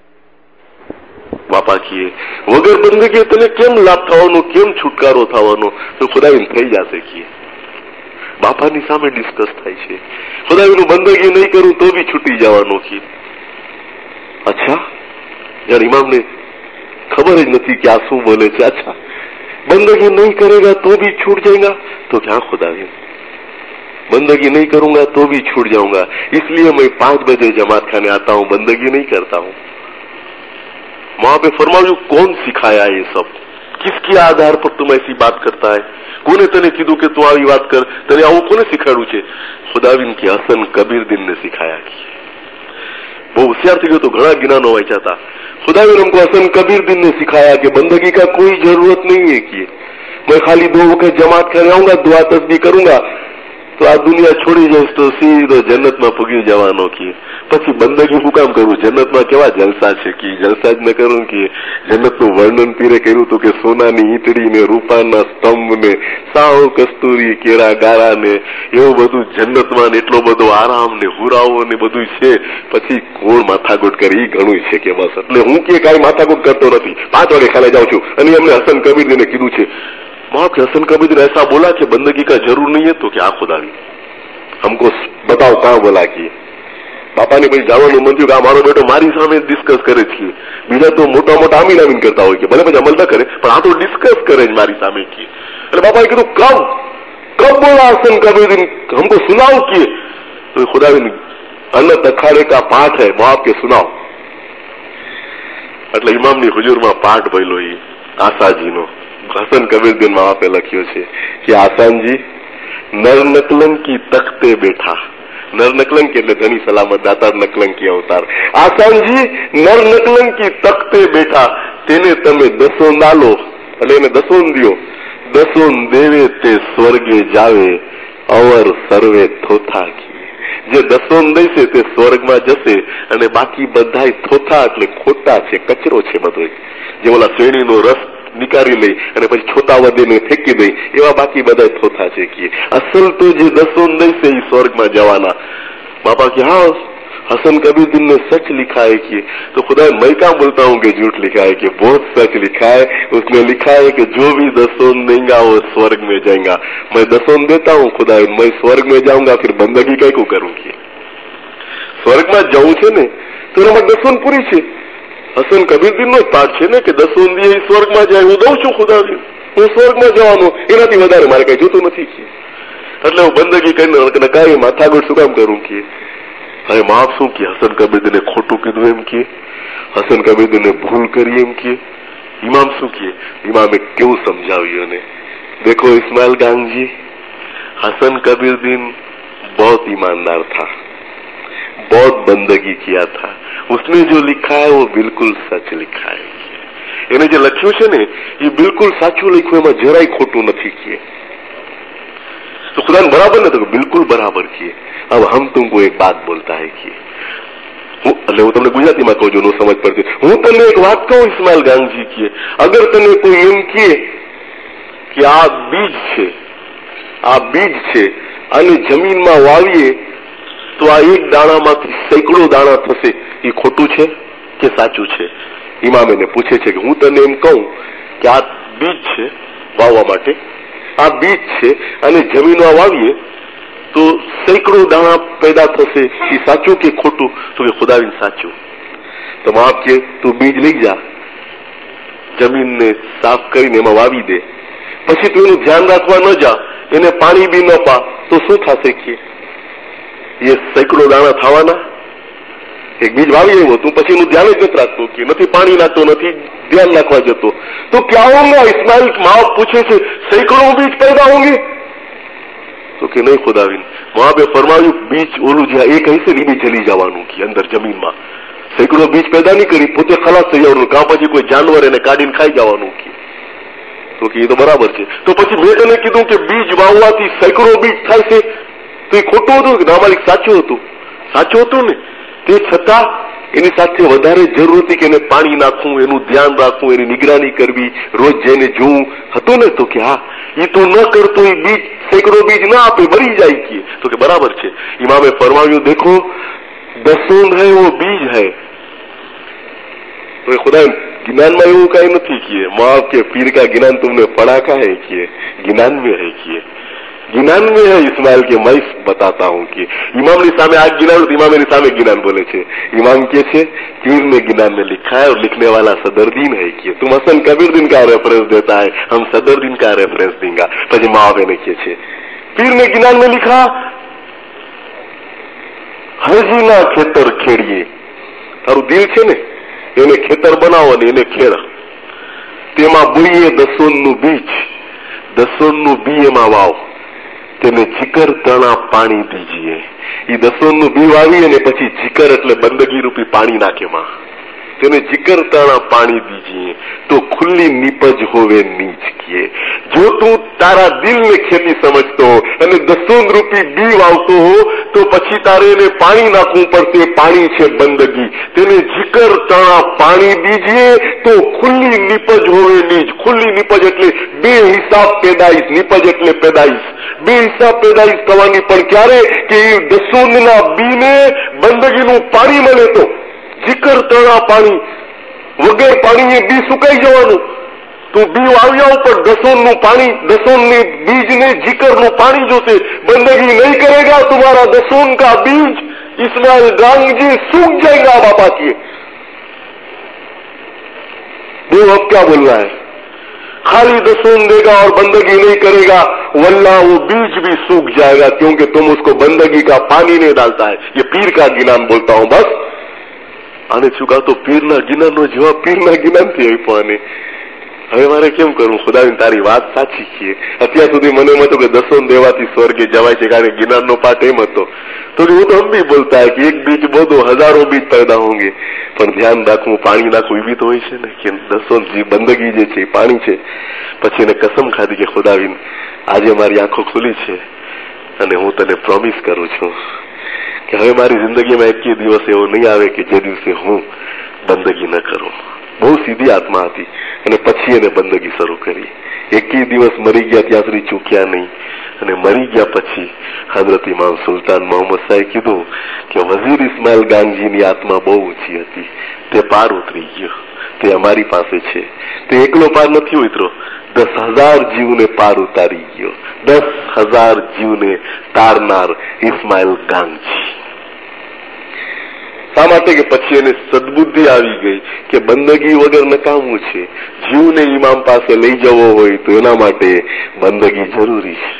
બાપા કે વગર બંદગી તને કેમ લાભ થવાનો, કેમ છુટકારો થવાનો? તો ખુદાવિન થઈ જશે કે બાપાની સામે ડિસ્કસ થાય છે ખુદાવીનું બંદગી નહીં કરું તો બી છૂટી જવાનો કે અચ્છા यार इमाम ने खबर ही नहीं क्या शू बोले थे। अच्छा बंदगी नहीं करेगा तो भी छूट जाएगा तो क्या खुदावी बंदगी नहीं करूंगा तो भी छूट जाऊंगा, इसलिए मैं पांच बजे जमात खाने आता हूं, बंदगी नहीं करता हूं। वहां पे फरमाव्યું कौन सिखाया ये सब, किसके आधार पर तुम ऐसी बात करता है? कोने तने कीधु के तू આવી વાત કર, તને આવું કોને શીખવાડ્યું છે? ખુદાવીન કે હસન કબીરદીન ने सिखाया कि वो होशियार थी तो घना ज्ञानो वांचा था। खुदावीन हमको हसन कबीरदीन ने सिखाया कि बंदगी का कोई जरूरत नहीं है कि मैं खाली दो वक्त जमात कर आऊंगा, दुआ तस्बीह करूंगा तो आ दुनिया छोड़ी जाइस तो सीधो जन्नत में पुगी जवानो की પછી બંદગી હું કામ કરું? જન્નતમાં કેવા જલસા છે કે જલસા જ ન કરું કે જન્નતનું વર્ણન પીરે કર્યું હતું કે સોનાની ઈંટડી ને રૂપાના સ્તંભ ને સાવ કસ્તુરી કેળા ગારા ને એવું બધું જન્નતમાં એટલો બધો આરામ ને હુરાવો ને બધું છે, પછી કોણ માથાકૂટ કરે? એ ઘણું છે કે બસ એટલે હું કે કાંઈ માથાકૂટ કરતો નથી, પાંચ વાગે ખાલે જાઉં છું। અને એમને હસન કબીરને કીધું છે माँ के हसन कबीर ने ऐसा बोला कि बंदगी का जरूर नहीं है तो क्या खुदावी हमको बताओ कहाँ बोला कि बापा ने भाई जावा मन थी मारो बेटो मारी सामे डिस्कस करे बीजा तो मोटा मोटा आमीन आमीन करता हो भले પછી अमल न करे पर आ तो डिस्कस करे मारी सामे की। अरे बापा कीधु कब कब बोला हसन कबीर हमको सुनाओ किए? तो खुदावी अल्लाह अखाड़े का पाठ है वो आपके सुनाओ। એટલે ઇમામની હુજુરમાં પાઠ ભયલો એ આસાજીનો हसन कबीरदीन वहां पे लख्यो छे कि आसान जी नर नकलंकी तख्ते बैठा, नर नकलंकी એટલે ધણી સલામત દાતાર નકલંકી અવતાર। આસાન जी नर नकलंकी तख्ते बैठा તેને તમે દસો નાલો એટલે એને દસો દિયો, દસો દેવે તે સ્વર્ગે જાવે અવર સર્વે થોથા की જે દસો દેશે તે સ્વર્ગમાં જશે અને બાકી બધાય થોથા એટલે ખોટા છે, કચરો છે બધો, જે ઓલા શ્રેણીનો રસ निकारी ली અને પછી છોટા વધીને ફેંકી દઈ એવા બાકી બધા થોથા છે કે અસલ તો જે દસો नहीं से ही स्वर्ग में जवाना। बाबा की हाँ हसन कबीरदीन ने सच लिखा है कि तो खुदा मैं क्या बोलता हूँ कि झूठ लिखा है कि बहुत सच लिखा है। उसमें लिखा है कि जो भी दसों देगा वो स्वर्ग में जाएगा। मैं दसों देता हूँ खुदा मैं स्वर्ग में जाऊंगा फिर बंदगी कई को करूंगी? स्वर्ग में जाऊं छे ने तो एमां दसों पूरी छे। हसन कबीरदीन नो पाठ छे ने कि दसों दिए स्वर्ग में जाए, हूँ दઉં છું ખુદાવી હું સ્વર્ગ में જવાનો, એનાથી વધારે મારે કઈ જોતું નથી કે એટલે હું બંદગી કરીને કાંઈ માથાગોળ શું કામ કરું કે હવે માફ શું કે હसन કબીરદીને ખોટું કીધું એમ કે હसन કબીરદીને ભૂલ કરી એમ કે ઇમામ શું કે ઇમામે કેવું સમજાવ્યું ને देखो इस्माइल गांग जी हसन कबीरदीन बहुत ईमानदार था, बहुत बंदगी किया था, उसने जो लिखा है वो बिल्कुल सच लिखा है। એને જે લખ્યું છે ને એ બિલકુલ સાચું લખ્યું, એમાં જરાય ખોટું નથી કે तो खुदा ने बराबर ने तो बिल्कुल बराबर किए। अब हम तुमको एक बात बोलता है कि એટલે હું તમને ગુજરાતીમાં કહું છું, સમજ પડતી, હું તને એક વાત કહું ઇસ્માઇલ ગાંગજી કીએ, અગર તને કોઈ એમ કહે કે આ બીજ છે, આ બીજ છે અને જમીનમાં વાવીએ તો આ એક દાણામાંથી સેંકડો દાણા થશે, એ ખોટું છે કે સાચું છે? ઇમામ એને પૂછે છે કે હું તને એમ કહું કે આ બીજ છે વાવવા માટે, આ બીજ છે અને જમીનમાં વાવીએ तो सैकड़ों दाना पैदा थसे, ये साचू के खोटू? तो ये खुदा साचू। तो आप के तू बीज लई जा, जमीन ने साफ करीने एमां वावी दे, पछी तू एनुं ध्यान राखवा न जा, एने पाणी बी न पा तो शुं थशे के ये सैकड़ों दाना थवाना? एक बीज वावी आव्यो तू पछी एनुं ध्यान ज नथी राखतो के नथी पाणी नाखतो, नथी ध्यान राखवा जतो, तो क्या होगा? इस्माइल माँ पूछे छे सैकड़ों बीज पैदा होंगे? तो कि नहीं खुदावीन, वहां पे फरमाव्યું बीज ओलू ज्यां एक हશે ને જલી જવાનું કે અંદર જમીનમાં સેંકડો બીજ पैदा नहीं करी, પોતે ખલાસ થઈ જવાનું, કાં પછી કોઈ જાનવર એને કાઢીને ખાઈ જવાનું કે? તો કે એ તો બરાબર છે। તો પછી મેં તને કીધું કે બીજ વાવવાથી સેંકડો બીજ થાય છે, તો એ ખોટું હતું કે ના માલિક સાચું હતું? સાચું હતું ને, તે છતાં એની સાથે વધારે જરૂર હતી કે એને પાણી નાખવું, એનું ધ્યાન રાખવું, એની નિગરાની કરવી, રોજ જઈને જોવું હતું ને? તો કે હા, ये तो न करतो, ये बीज सैकड़ों बीज ना आपे मरी जाए कि? तो के बराबर है। इमामे फरमाव्યું देखो दसून है वो बीज है। तो खुदा ज्ञान में એવું કઈ નથી किए, माँ के पीर का ज्ञान तुमने पढ़ा का है किए? ज्ञान में है किए, ज्ञान में है इस्माइल के। मैं बताता हूँ कि इमाम ने सामने आज ज्ञान, इमाम ने सामने ज्ञान बोले छे। इमाम के छे पीर ने ज्ञान में लिखा है और लिखने वाला सदरुद्दीन है कि तुम हसन कबीरुद्दीन का रेफरेंस देता है, हम सदरुद्दीन का रेफरेंस देंगे। પછી માવે ને કે છે પીર ने ज्ञान में लिखा હજીના ખેતર ખેડીએ, તારું દિલ છે ને એને ખેતર બનાવો ને એને ખેડ, તેમાં બુઈએ દસોનનું બીજ, દસોનનું બી એમાં વાવ, તેને જીકર તણા પાણી દીજીએ। એ દસોનનું બી વાવી અને પછી જીકર એટલે બંદગી રૂપી પાણી નાખેમાં, તેને જીકર તણા પાણી દીજીએ તો ખુલ્લી નીપજ હોવે નીચ કિए। જો તું તારા દિલને ખેતી સમજતો હો અને દસોન રૂપી બી વાવતો હો તો પછી તારે એને પાણી નાખવું પડશે, પાણી છે બંદગી, તેને જીકર તણા પાણી દીજીએ તો ખુલ્લી નીપજ હોવે નીચ। ખુલ્લી નીપજ એટલે બે હિસાબ પેદાઈશ, નીપજ એટલે પેદાઈશ, બે હિસાબ પેદાઈશ થવાની, પણ ક્યારે કે દસોનના બીને બંદગીનું પાણી મળે તો જીકર તણા પાણી, વગર પાણીએ બી સુકાઈ જવાનું। તો બી વાવ્યા ઉપર દસોનનું પાણી, દસોનની બીજને જીકરનું પાણી જોશે, બંદગી नहीं करेगा तुम्हारा दसोन का बीज, इस्माइल गांगजी सूख जाएगा बाबा की। वो अब क्या बोल रहा है? खाली दसोन देगा और बंदगी नहीं करेगा, वल्ला वो बीज भी सूख जाएगा क्योंकि तुम उसको बंदगी का पानी नहीं डालता है। ये पीर का ज्ञान बोलता हूं बस। आने चुका तो पीरना ज्ञान नो जवाब पीरना ज्ञान थी आने। હવે મારે કેમ કરવું? ખુદાની તારી વાત સાચી છે। અત્યાર સુધી મને એમ હતું કે દસોન દેવાથી સ્વર્ગે જવાય છે, કારણ કે જ્ઞાનનો પાઠ એમ હતો। તો वो तो हम भी बोलता है कि एक बीज बोधो हजारों बीज पैदा होंगे, પણ ધ્યાન રાખવું, પાણી નાખવું એવી તો હોય છે ને કે દસોન જે બંદગી જે છે પાણી છે। પછી એને કસમ ખાધી કે ખુદાવીન આજે મારી આંખો ખુલી છે અને હું તને પ્રોમિસ કરું છું કે હવે મારી જિંદગીમાં એક દિવસ એવો નહીં આવે કે જે દિવસે હું બંદગી ન કરું। બહુ સીધી આત્મા હતી અને પછી એને બંદગી શરૂ કરી। એક દિવસ મરી ગયા ત્યાં સુધી ચૂક્યા નહીં અને મરી ગયા પછી હજરત ઇમામ સુલતાન મોહમ્મદ સાહેબ કીધું કે વઝીર ઇસ્માઇલ ગાંગજીની આત્મા બહુ ઊંચી હતી, તે પાર ઉતરી ગયો, તે અમારી પાસે છે। તે એકલો પાર નથી ઉતરો, દસ હજાર જીવને પાર ઉતારી ગયો, દસ હજાર જીવને તારનાર ઇસ્માઇલ ગાંગજી। શા માટે કે પછી એને સદબુદ્ધિ આવી ગઈ કે બંદગી વગર નકામું છે, જીવને ઇમામ પાસે લઈ જવો હોય તો એના માટે બંદગી જરૂરી છે।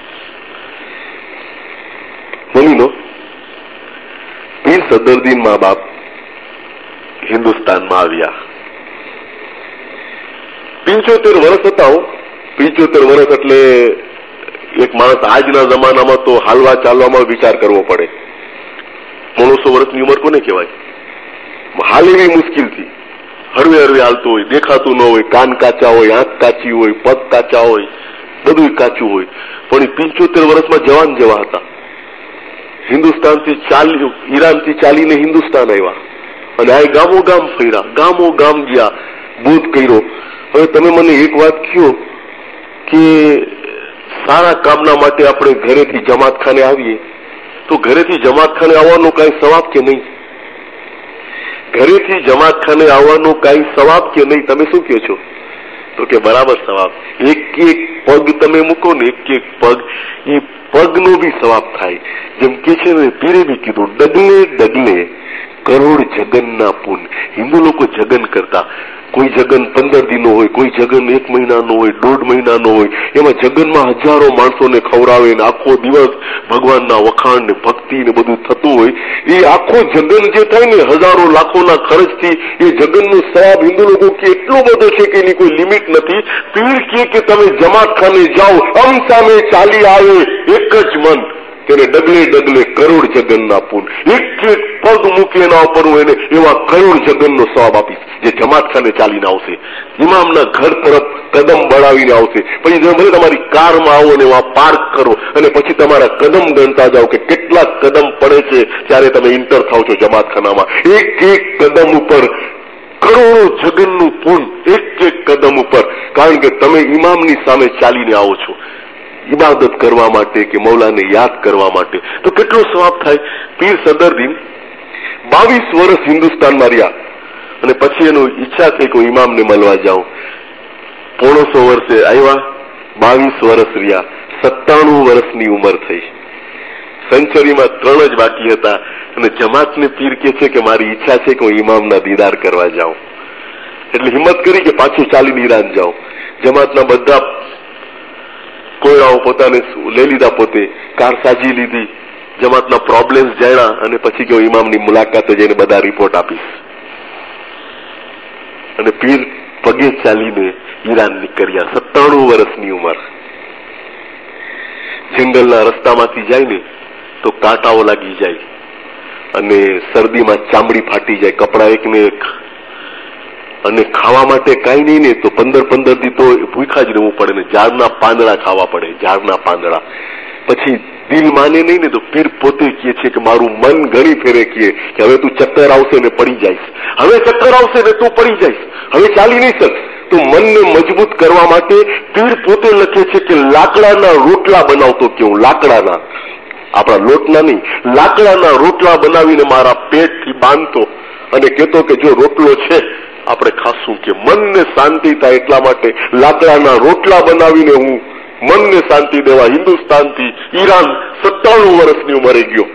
બોલી લો પીર સદરુદ્દીન મા બાપ હિન્દુસ્તાનમાં આવ્યા, પંચોતેર વર્ષ હતા। પંચોતેર વર્ષ એટલે એક માણસ આજના જમાનામાં તો હાલવા ચાલવામાં વિચાર કરવો પડે। મોણસો વર્ષની ઉંમર કોને કહેવાય? હાલવી મુશ્કેલ થી, હળવે હળવે હાલતો હોય, દેખાતું ન હોય, કાન કાચા હોય, આંખ કાચી હોય, પગ કાચા હોય, બધું કાચું હોય, પણ એ પિંચોતેર વર્ષમાં જવાન જેવા હતા. હિન્દુસ્તાનથી ચાલી ઈરાનથી ચાલીને હિન્દુસ્તાન આવ્યા અને આ ગામો ગામ ફર્યા, ગામો ગામ ગયા, બોધ કર્યો. હવે તમે મને એક વાત કહો કે સારા કામના માટે આપણે ઘરેથી જમાતખાને આવીએ તો ઘરેથી જમાતખાને આવવાનો કઈ સવાબ કે નહીં? ઘરેથી જમાતખાને આવવાનો કઈ સવાબ કે નહીં? તમે શું કહો છો? તો કે બરાબર સવાબ. એક એક પગ તમે મૂકો ને, એક એક પગ, એ પગનો બી સવાબ થાય. જેમ કે છે ને પીરે બી કીધું, ડગલે ડગલે કરોડ જગનના પુન. હિન્દુ લોકો જગન કરતા, કોઈ જગન પંદર દિનો હોય, કોઈ જગન એક મહિનાનો હોય, દોઢ મહિનાનો હોય. એમાં જગનમાં હજારો માણસોને ખવડાવે ને આખો દિવસ ભગવાનના વખાણ ને ભક્તિ ને બધું થતું હોય. એ આખો જગન જે થાય ને હજારો લાખોના ખર્ચથી, એ જગનનો સવાબ હિન્દુ લોકો કે એટલો બધો છે કે એની કોઈ લિમિટ નથી. પીર કહે કે તમે જમાતખાને જાઓ, અમ સામે ચાલી આવે એક જ મન, તેને ડગલે ડગલે કરોડ જગનના પુન. એક એક પગ મૂકે એના ઉપર હું એને એવા કરોડ જગનનો સવાબ આપીશ જે જમાતખાને ચાલીને આવશે, ઇમામના ઘર તરફ કદમ બળાવીને આવશે. પછી તમે ભલે તમારી કારમાં આવો ને એમાં પાર્ક કરો અને પછી તમારા કદમ ગણતા જાઓ કે કેટલા કદમ પડે છે ત્યારે તમે ઇન્ટર થાવ છો જમાતખાનામાં. એક એક કદમ ઉપર કરોડો જગનનું પુન, એક એક કદમ ઉપર, કારણ કે તમે ઇમામની સામે ચાલીને આવો છો ઇબાદત કરવા માટે કે મૌલાને યાદ કરવા માટે. તો કેટલો સવાબ થાય. પીર સદરદીન બાવીસ વર્ષ હિન્દુસ્તાનમાં રહ્યા અને પછી એનું ઈચ્છા થઈ કે ઇમામને મળવા જાઉં. પોણોસો વર્ષે આવ્યા, બાવીસ વર્ષ રહ્યા, સત્તાણું વર્ષની ઉંમર થઈ. સેન્ચુરીમાં ત્રણ જ બાકી હતા અને જમાતને પીર કે છે કે મારી ઈચ્છા છે કે હું ઇમામના દીદાર કરવા જાઉં. એટલે હિંમત કરી કે પાછું ચાલીને ઈરાન જાઉં. જમાતના બધા કોયરાઓ પોતાને લઈ લીધા, પોતે કાર સાજી લીધી, જમાતના પ્રોબ્લેમ્સ જાણ્યા અને પછી કે ઇમામની મુલાકાતે જઈને બધા રિપોર્ટ આપીશ. અને પીર પગે ચાલીને ઈરાન નીકળ્યા, સત્તાણું વર્ષની ઉંમર. જંગલના રસ્તામાંથી જાય ને તો કાંટાઓ લાગી જાય અને શરદીમાં ચામડી ફાટી જાય, કપડા એક ને એક, અને ખાવા માટે કઈ નહીં ને તો પંદર પંદર દી તો ભૂખા જ રહેવું પડે ને, ઝાડના પાંદડા ખાવા પડે, ઝાડના પાંદડા. પછી દિલ માને નહીં ને તો પીર પોતે કહે છે કે મારું મન ઘણી ફેરે કહે કે હવે તું ચક્કર આવશે ને પડી જઈશ, હવે ચક્કર આવશે ને તું પડી જઈશ, હવે ચાલી નહીં શક. તો મનને મજબૂત કરવા માટે પીર પોતે લખે છે કે લાકડાના રોટલા બનાવતો કેવું, લાકડાના, આપણા લોટના નહીં, લાકડાના રોટલા બનાવીને મારા પેટથી બાંધતો અને કહેતો કે જો રોટલો છે આપણે ખાશું, કે મનને શાંતિ થાય એટલા માટે લાકડાના રોટલા બનાવીને હું મનને શાંતિ દેવા હિન્દુસ્તાનથી ઈરાન સત્તાણું વર્ષની ઉંમરે ગયો.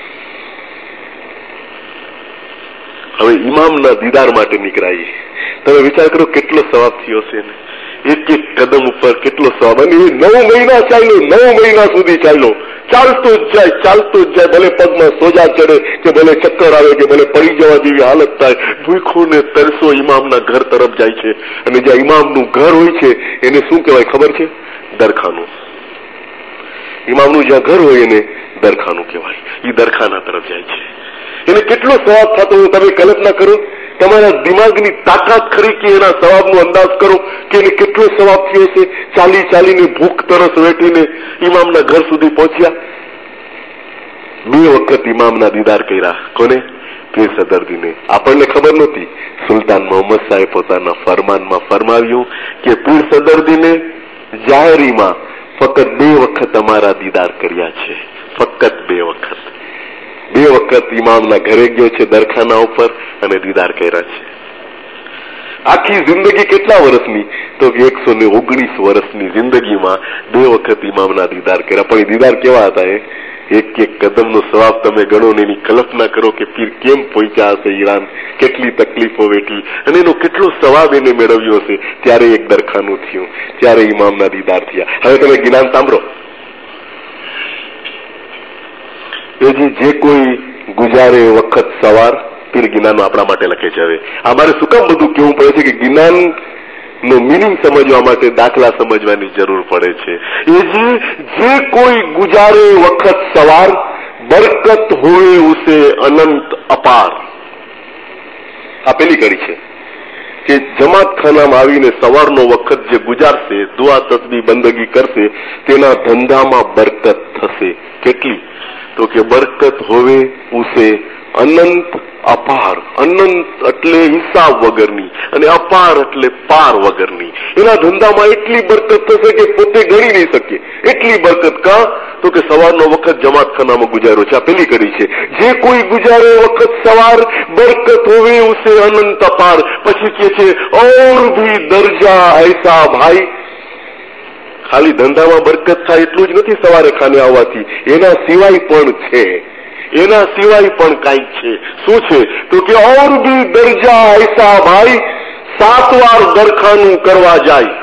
હવે ઇમામના દીદાર માટે નીકળાય. તમે વિચાર કરો કેટલો સવાબ થયો છે ને, એક એક કદમ ઉપર કેટલો સવાબ. અને એ નવ મહિના ચાલ્યો, નવ મહિના સુધી ચાલ્યો, ચાલતો જ જાય, ચાલતો જ જાય. ભલે પગમાં સોજા ચડે કે ભલે ચક્કર આવે કે ભલે પડી જવા જેવી હાલત થાય, ભૂખો ને તરસો ઇમામના ઘર તરફ જાય છે. અને જ્યાં ઇમામનું ઘર હોય છે એને શું કહેવાય ખબર છે? દરખાનું. ઇમામનું જ્યાં ઘર હોય એને દરખાનું કહેવાય. એ દરખાના તરફ જાય છે. એને કેટલો સવાબ થતો હોય તમે કલ્પના કરો. તમારા દિમાગની તાકાત ખરી કે એના સવાબનો અંદાજ કરો કે એને કેટલો સવાબ થયો છે. ચાલી ચાલીને ભૂખ તરસ વેઠીને ઇમામના ઘર સુધી પહોંચ્યા. બે વખત ઇમામના દીદાર કર્યા. કોને? પીર સદરદીને. આપણને ખબર નહોતી. સુલતાન મોહમ્મદ સાહેબ પોતાના ફરમાનમાં ફરમાવ્યું કે પીર સદરદીને જાહેરીમાં ફક્ત બે વખત અમારા દીદાર કર્યા છે, ફક્ત બે વખત. બે વખત ઇમામના ઘરે ગયો છે દરખાના ઉપર અને દીદાર કર્યા છે. આખી જિંદગી કેટલા વર્ષની? તો એકસો ને ઓગણીસ વર્ષની જિંદગીમાં બે વખત ઇમામના દીદાર કર્યા. પણ એ દીદાર કેવા હતા? એ એક એક કદમનો સવાબ તમે ગણો ને એની કલ્પના કરો કે પીર કેમ પહોંચ્યા હશે ઈરાન, કેટલી તકલીફો વેઠી અને એનો કેટલો સવાબ એને મેળવ્યો હશે. ત્યારે એક દરખાનું થયું, ત્યારે ઇમામના દીદાર થયા. હવે તમે જ્ઞાન સાંભળો. એ જે કોઈ ગુજારે વખત સવાર, પીર જ્ઞાન આપણા માટે લખે છે. હવે અમારે શું કામ બધું કેવું પડે છે કે જ્ઞાન નો મિનિંગ સમજવા માટે દાખલા સમજવાની જરૂર પડે છે. એ જે જે કોઈ ગુજારે વખત સવાર, બરકત હોય ઉસે અનંત અપાર. આ પેલી કડી છે. કે જમાતખાનામાં આવીને સવારનો વખત જે ગુજારશે, દુઆ તસ્બીહ બંદગી કરશે, તેના ધંધામાં બરકત થશે. કેટલી? તો કે બરકત હોવે ઉસે અનંત અપાર. અનંત એટલે હિસાબ વગરની અને અપાર એટલે પાર વગરની. એના ધંધામાં એટલી બરકત થશે કે પોતે ગણી નહીં શકે એટલી બરકત. કા? તો કે સવારનો વખત જમાતખાનામાં ગુજારો છે. આ પેલી કડી છે. જે કોઈ ગુજારે વખત સવાર બરકત હોવે ઉસે અનંત અપાર. પછી કે છે ઓર ભી દરજા ऐसा ભાઈ. ખાલી ધંધામાં બરકત થાય એટલું જ નથી સવારે ખાને આવવાથી, એના સિવાય પણ છે. એના સિવાય પણ કાંઈક છે. શું છે? તો કે ઓર ભી દરજા ऐसा ભાઈ, સાત વાર દરખાનું કરવા જાય.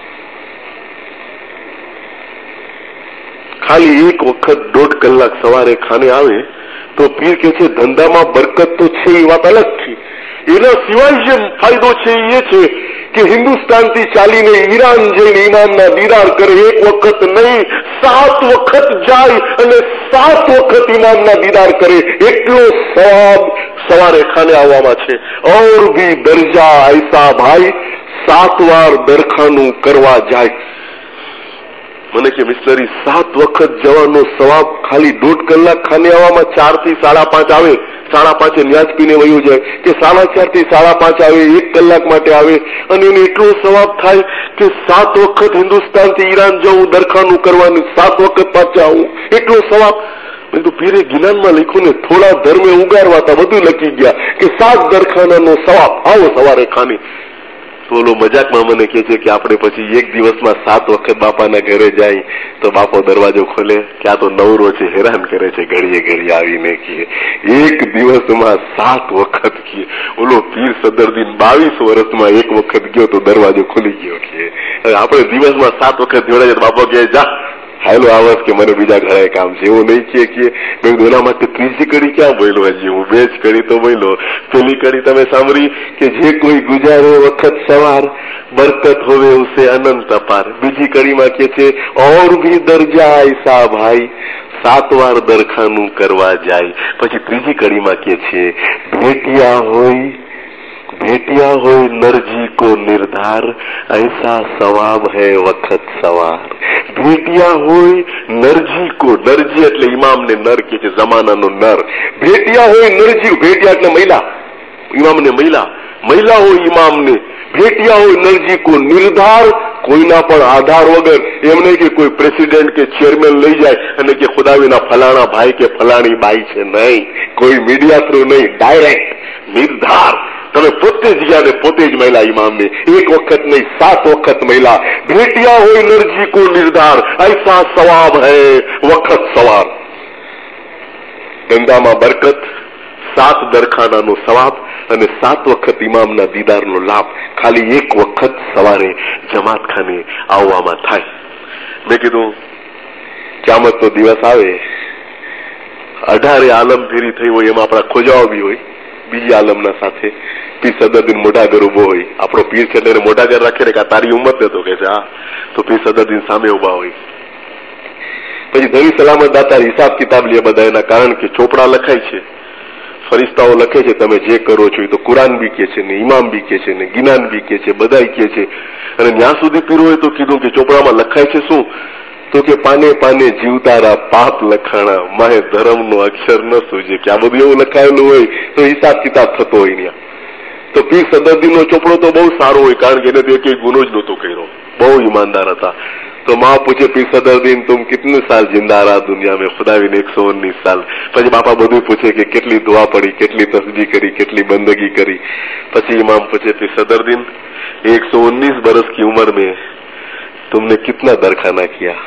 ખાલી એક વખત દોઢ કલાક સવારે ખાને આવે તો પીર કે છે ધંધામાં બરકત તો છે, એ વાત અલગ છે. એના સિવાય જે ફાયદો છે એ છે કે હિન્દુસ્તાનથી ચાલીને ઈરાન જઈને ઇમામના દીદાર કરે. એક વખત નહીં, સાત વખત જાય અને સાત વખત ઇમામના દીદાર કરે. એટલો સવાબ સવારે ખાને આવવામાં છે. ઓર ભી દરજા ऐसा ભાઈ, સાત વાર દરખાનું કરવા જાય. મને કે મિસ્ટરી સાત વખત જવાનો સવાબ ખાલી દોઢ કલાક ખાને આવવામાં, ચાર થી સાડા પાંચ આવે, સાડા પાંચે ન્યાજ પીને વયું જાય, કે સાડા ચાર થી સાડા પાંચ આવે, એક કલાક માટે આવે અને એને એટલો સવાબ થાય કે સાત વખત હિન્દુસ્તાનથી ઈરાન જવું દરખાનું કરવાનું, સાત વખત પાછા આવું, એટલો સવાબ. મેં તો પીરે જ્ઞાનમાં લખ્યું ને, થોડા ધર્મે ઉગારવા હતા, બધું લખી ગયા કે સાત દરખાનાનો સવાબ. આવો સવારે ખાને. તો ઓલો મજાકમાં મને કહે છે કે આપણે પછી એક દિવસમાં સાત વખત બાપાના ઘરે જાય તો બાપો દરવાજો ખોલે કે આ તો નવરો છે, હેરાન કરે છે, ઘડીએ ઘડીએ આવીને કહે એક દિવસમાં સાત વખત કહે. ઓલો પીર સદરદીન બાવીસ વર્ષમાં એક વખત ગયો તો દરવાજો ખુલી ગયો. કે આપણે દિવસમાં સાત વખત જોડાય તો બાપો કહે જા હાલો આવસ કે મને બીજા ઘણા કામ છે. એવું નહીં કે મેં એના માટે ત્રીજી કડી ક્યાં બોલ્યો? હજી હું બે જ કડી તો બોલ્યો. પેલી કડી તમે સાંભળી કે જે કોઈ ગુજારે વખત સવાર બરકત હોવે ઉસે અનંત અપાર. બીજી કડીમાં કે છે ઓર ભી દરજા ऐसा ભાઈ, સાત વાર દરખાનું કરવા જાય. પછી ત્રીજી કડીમાં કે છે ભેટિયા હોય भेटिया हो नरजी को निर्धार, ऐसा सवाब है वक्त सवार. भेटिया हो नरजी को, नरजी એટલે ઇમામ ને નર કે છે, જમાનાનો નર. ભેટિયા હોય નરજી, ભેટિયા એટલે મહિલા, ઇમામ ને મહિલા, મહિલા હોય ઇમામ ને. ભેટિયા હોય નરજી કો નિર્ધાર, કોઈના પણ આધાર વગર. એમ નહીં કે કોઈ પ્રેસિડેન્ટ કે ચેરમેન લઈ જાય અને કે ખુદાવીના ફલાણા ભાઈ કે ફલાણી બાઈ છે, નહીં. કોઈ મીડિયા થ્રુ નહીં, ડાયરેક્ટ નિર્ધાર. તમે પોતે જ ગયા ને પોતે જ મહિલા ઇમામ ને, એક વખત નહીં સાત વખત મહિલા. ભેટિયા હોય નરજી કો નિર્ધાર, ऐसा સવાબ હૈ વખત સવાર. ધંધામાં બરકત, સાત દરખાનાનો સવાબ અને સાત વખત ઇમામના દીદારનો લાભ ખાલી એક વખત સવારે જમાતખાને આવવામાં થાય. મેં કીધું ક્યામતનો દિવસ આવે, અઢારે આલમ ફેરી થઈ હોય, એમાં આપણા ખોજાઓ બી હોય બીજી આલમના સાથે. પીર સદરદીન મોઢા ઘર ઉભો હોય, આપણો પીર છે એટલે મોઢા ઘર રાખે ને કે તારી ઉંમર દેતો કે છે હા, તો પીર સદરદીન સામે ઉભા હોય. પછી ધરી સલામત દાતા હિસાબ કિતાબ લે બધા, એના કારણ કે ચોપડા લખાય છે, ફરિસ્તાઓ લખે છે તમે જે કરો છો એ તો કુરાન બી કે છે ને ઇમામ બી કે છે ને ગિનાન બી કે છે, બધા કે છે. અને ત્યાં સુધી પીર હોય તો કીધું કે ચોપડામાં લખાય છે શું? તો કે પાને પાને જીવતારા પાપ લખાણા, માહે ધર્મનો અક્ષર ન સૂજે. કે આ બધું એવું લખાયેલું હોય તો હિસાબ કિતાબ થતો હોય ત્યાં. તો પીર સદરદીનનો ચોપડો તો બહુ સારો હોય, કારણ કે એને તો એક ગુનો જ નહોતો કર્યો, બહુ ઈમાનદાર હતા. तो माँ पूछे पीर सदरदीन तुम कितने साल जिंदा रहा दुनिया में? खुदावीन एक सौ उन्नीस साल. પછી બાપા બધું પૂછે કે કેટલી દુઆ પડી, કેટલી તસ્બીહ કરી, કેટલી બંદगी કરી. પછી इमाम पूछे पीर सदरदीन एक सौ उन्नीस बरस की उम्र में तुमने कितना दरखाना किया?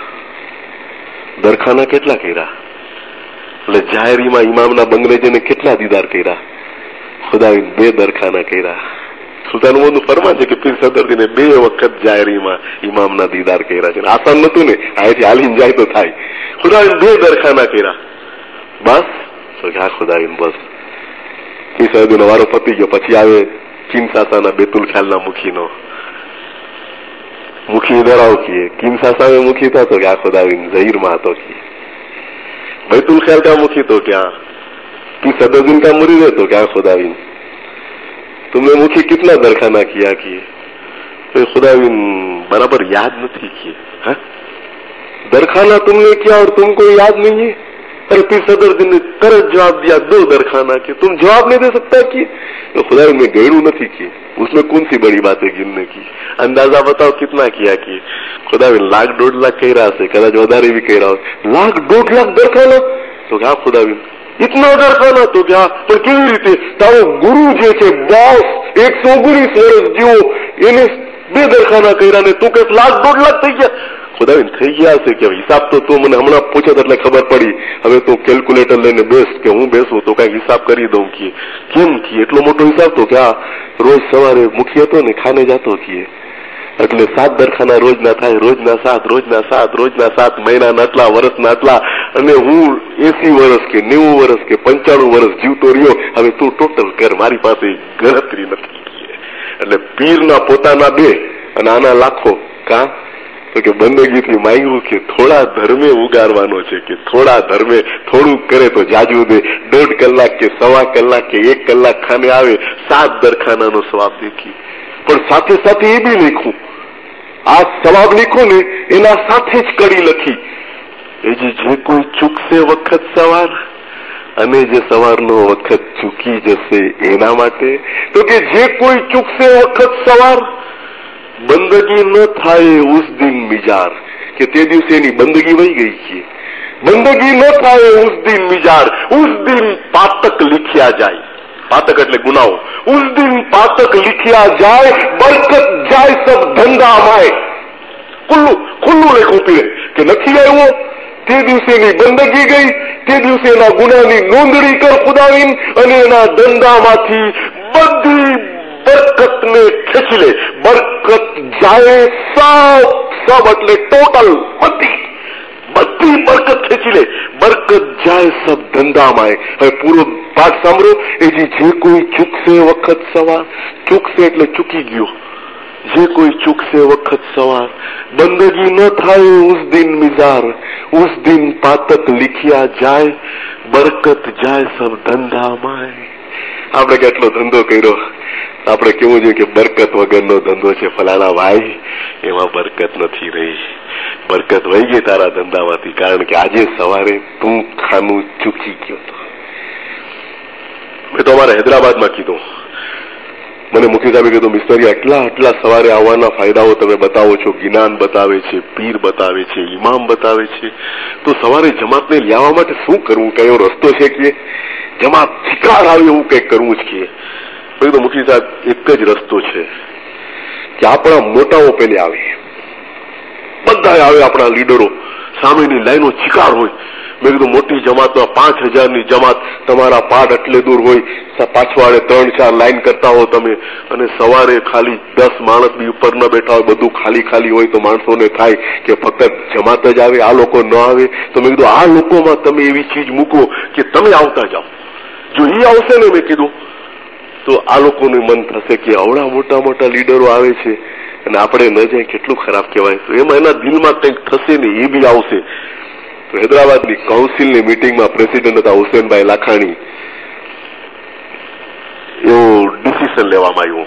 दरखाना કેટલા કર્યા? એટલે જાહેરીમાં ઇમામના બંગલે જઈને કેટલા દીદાર કર્યા? ખુદાવીન બે દરખાના કર્યા. સુલતાન મોહમ્મદનું ફરમાન છે કે પીર સદરદીને બે વખત જાહેરીમાં ઇમામના દીદાર કર્યા છે. આસાન નતું ને, અહીંથી હાલીને જાય તો થાય. ખુદાવીન બે દરખાના કર્યા. બસ તો હા ખુદાવીન બસ. પીર સદરદીનો વારો પતી ગયો. પછી આવે કિનસાસાના બેતુલ ખ્યાલના મુખીનો. मुखी इधर आओ किए, किनसासा में मुखी था तो क्या खुदावीन जहीर में तो की, बैतुल खैर का मुखी तो क्या, पीर सदरदीन का मुरीद है तो क्या खुदावीन. तुमने मुखी कितना दरखाना किया किए? तो खुदा बराबर याद नहीं किए। हाँ? दरखाना तुमने किया और तुमको याद नहीं है? अरे पीर सदर ने तरत जवाब दिया, दो दरखाना के, तुम जवाब नहीं दे सकता कि? तो खुदा में गैरू नहीं किए, उसमें कौन सी बड़ी बात है गिनने की? अंदाजा बताओ कितना किया कि? खुदा लाख डेढ़ लाख कह रहा है, कदाच વધારે भी कह रहा हो। लाख डेढ़ लाख दरखाना तो क्या खुदा इतना दरखाना तो क्या? पर કેવી રીતે તારો ગુરુ જે છે બોસ એકસો ઓગણીસ વર્ષ જેવો એને બે દરખાના કર્યા ને તું કે લાખ દોઢ લાખ થઈ ગયા? खुदा થઈ ગયા હશે કે હિસાબ તો તું મને હમણાં પૂછે એટલે ખબર પડી। હવે તું કેલ્ક્યુલેટર લઈને બેસ કે હું બેસું તો કઈ હિસાબ કરી દઉં કે કેમ કે એટલો મોટો હિસાબ તો ક્યાં? રોજ સવારે મુખી હતો ને ખાને જતો કે એટલે સાત દરખાના રોજના થાય, રોજના સાત, રોજના સાત, રોજના સાત, મહિનાના આટલા, વર્ષના આટલા, અને હું એસી વર્ષ કે નેવું વર્ષ કે પંચાણું વર્ષ જીવતો રહ્યો। હવે તું ટોટલ કર, મારી પાસે ગણતરી નથી। એટલે પીરના પોતાના બે અને આના લાખો કા? તો કે બંદગીથી માંગ્યું કે થોડા ધર્મે ઉગારવાનો છે કે થોડા ધર્મે થોડું કરે તો જાજુ દે। દોઢ કલાક કે સવા કલાક કે એક કલાક ખાને આવે, સાત દરખાનાનો સવાબ દેખી। પણ સાથે સાથે એ બી લખ્યું, આ સવાબ લખ્યો ને એના સાથે જ કડી લખી, એ જે કોઈ ચૂકશે વખત સવાર અને જે સવારનો વખત ચૂકી જશે એના માટે। તો કે જે કોઈ ચૂકશે વખત સવાર, બંદગી ન થાય ઉસ દિન મિજાર, કે તે દિવસે એની બંદગી વહી ગઈ છે। બંદગી ન થાય ઉસ દિન મિજાર, ઉસ દિન પાતક लिख्या જાય। पातक એટલે गुनाओ। उस दिन पातक लिखिया जाए, बरकत जाए सब धंधा माए। खुल्लू खुल्लू लेखું પીરે કે નથી આવ્યો તે દિવસેની બંદગી ગઈ, તે દિવસેના ગુનાની નોંધણી કર ખુદાવીન, અને એના ધંધામાંથી બધી બરકતને ખેંચી લે। બરકત જાય સબ સબ એટલે ટોટલ બધી બધી બરકત ખેંચી લે। બરકત જાય સબ ધંધામાં। હવે પૂરો પાઠ સાંભળો। એ જે કોઈ ચૂકશે વખત સવાર, ચૂકશે એટલે ચૂકી ગયો, જે કોઈ ચૂકશે વખત સવાર, બંદગી ન થાય ઉસ દિન મિજાર, ઉસ દિન પાતક लिखिया જાય, બરકત જાય સબ ધંધામાં। આપણે કેટલો ધંધો કર્યો, આપણે કેવું જોઈએ કે બરકત વગરનો ધંધો છે ફલાણા ભાઈ, એમાં બરકત નથી રહી। બરકત વહી ગઈ તારા ધંધામાંથી, કારણ કે આજે સવારે તું ખાનું ચૂકી ગયો હતો। મેં તો અમારા હૈદરાબાદમાં કીધું, મને મુખી સાહેબે કીધું મિસ્ટરી આટલા આટલા સવારે આવવાના ફાયદાઓ તમે બતાવો છો, જ્ઞાન બતાવે છે, પીર બતાવે છે, ઇમામ બતાવે છે, તો સવારે જમાતને લાવવા માટે શું કરવું, કયો રસ્તો છે કે જમાત શિકાર આવે એવું કંઈક કરવું જ કે? મેં કીધું મુખી સાહેબ એક જ રસ્તો છે કે આપણા મોટાઓ પેલે આવે, બધા આવે, આપણા લીડરો, સામેની લાઈનો શિકાર હોય। મેં કીધું મોટી જમાતમાં પાંચ હજારની જમાત, તમારા પાડ એટલે દૂર હોય, પાછવાડે ત્રણ ચાર લાઈન કરતા હો તમે, અને સવારે ખાલી દસ માણસ બી ઉપર ન બેઠા હોય, બધું ખાલી ખાલી હોય, તો માણસોને થાય કે ફક્ત જમાત જ આવે, આ લોકો ન આવે। તો મેં કીધું આ લોકોમાં તમે એવી ચીજ મૂકો કે તમે આવતા જાઓ। જો એ આવશે ને મેં કીધું તો આ લોકોનું મન થશે કે આવડા મોટા મોટા લીડરો આવે છે અને આપણે ન જાય, કેટલું ખરાબ કહેવાય। તો એમાં એના દિલમાં કંઈક થશે ને, એ બી આવશે। તો હૈદરાબાદની કાઉન્સિલની મિટિંગમાં પ્રેસિડેન્ટ હતા હુસેનભાઈ લાખાણી, એવું ડિસિઝન લેવામાં આવ્યું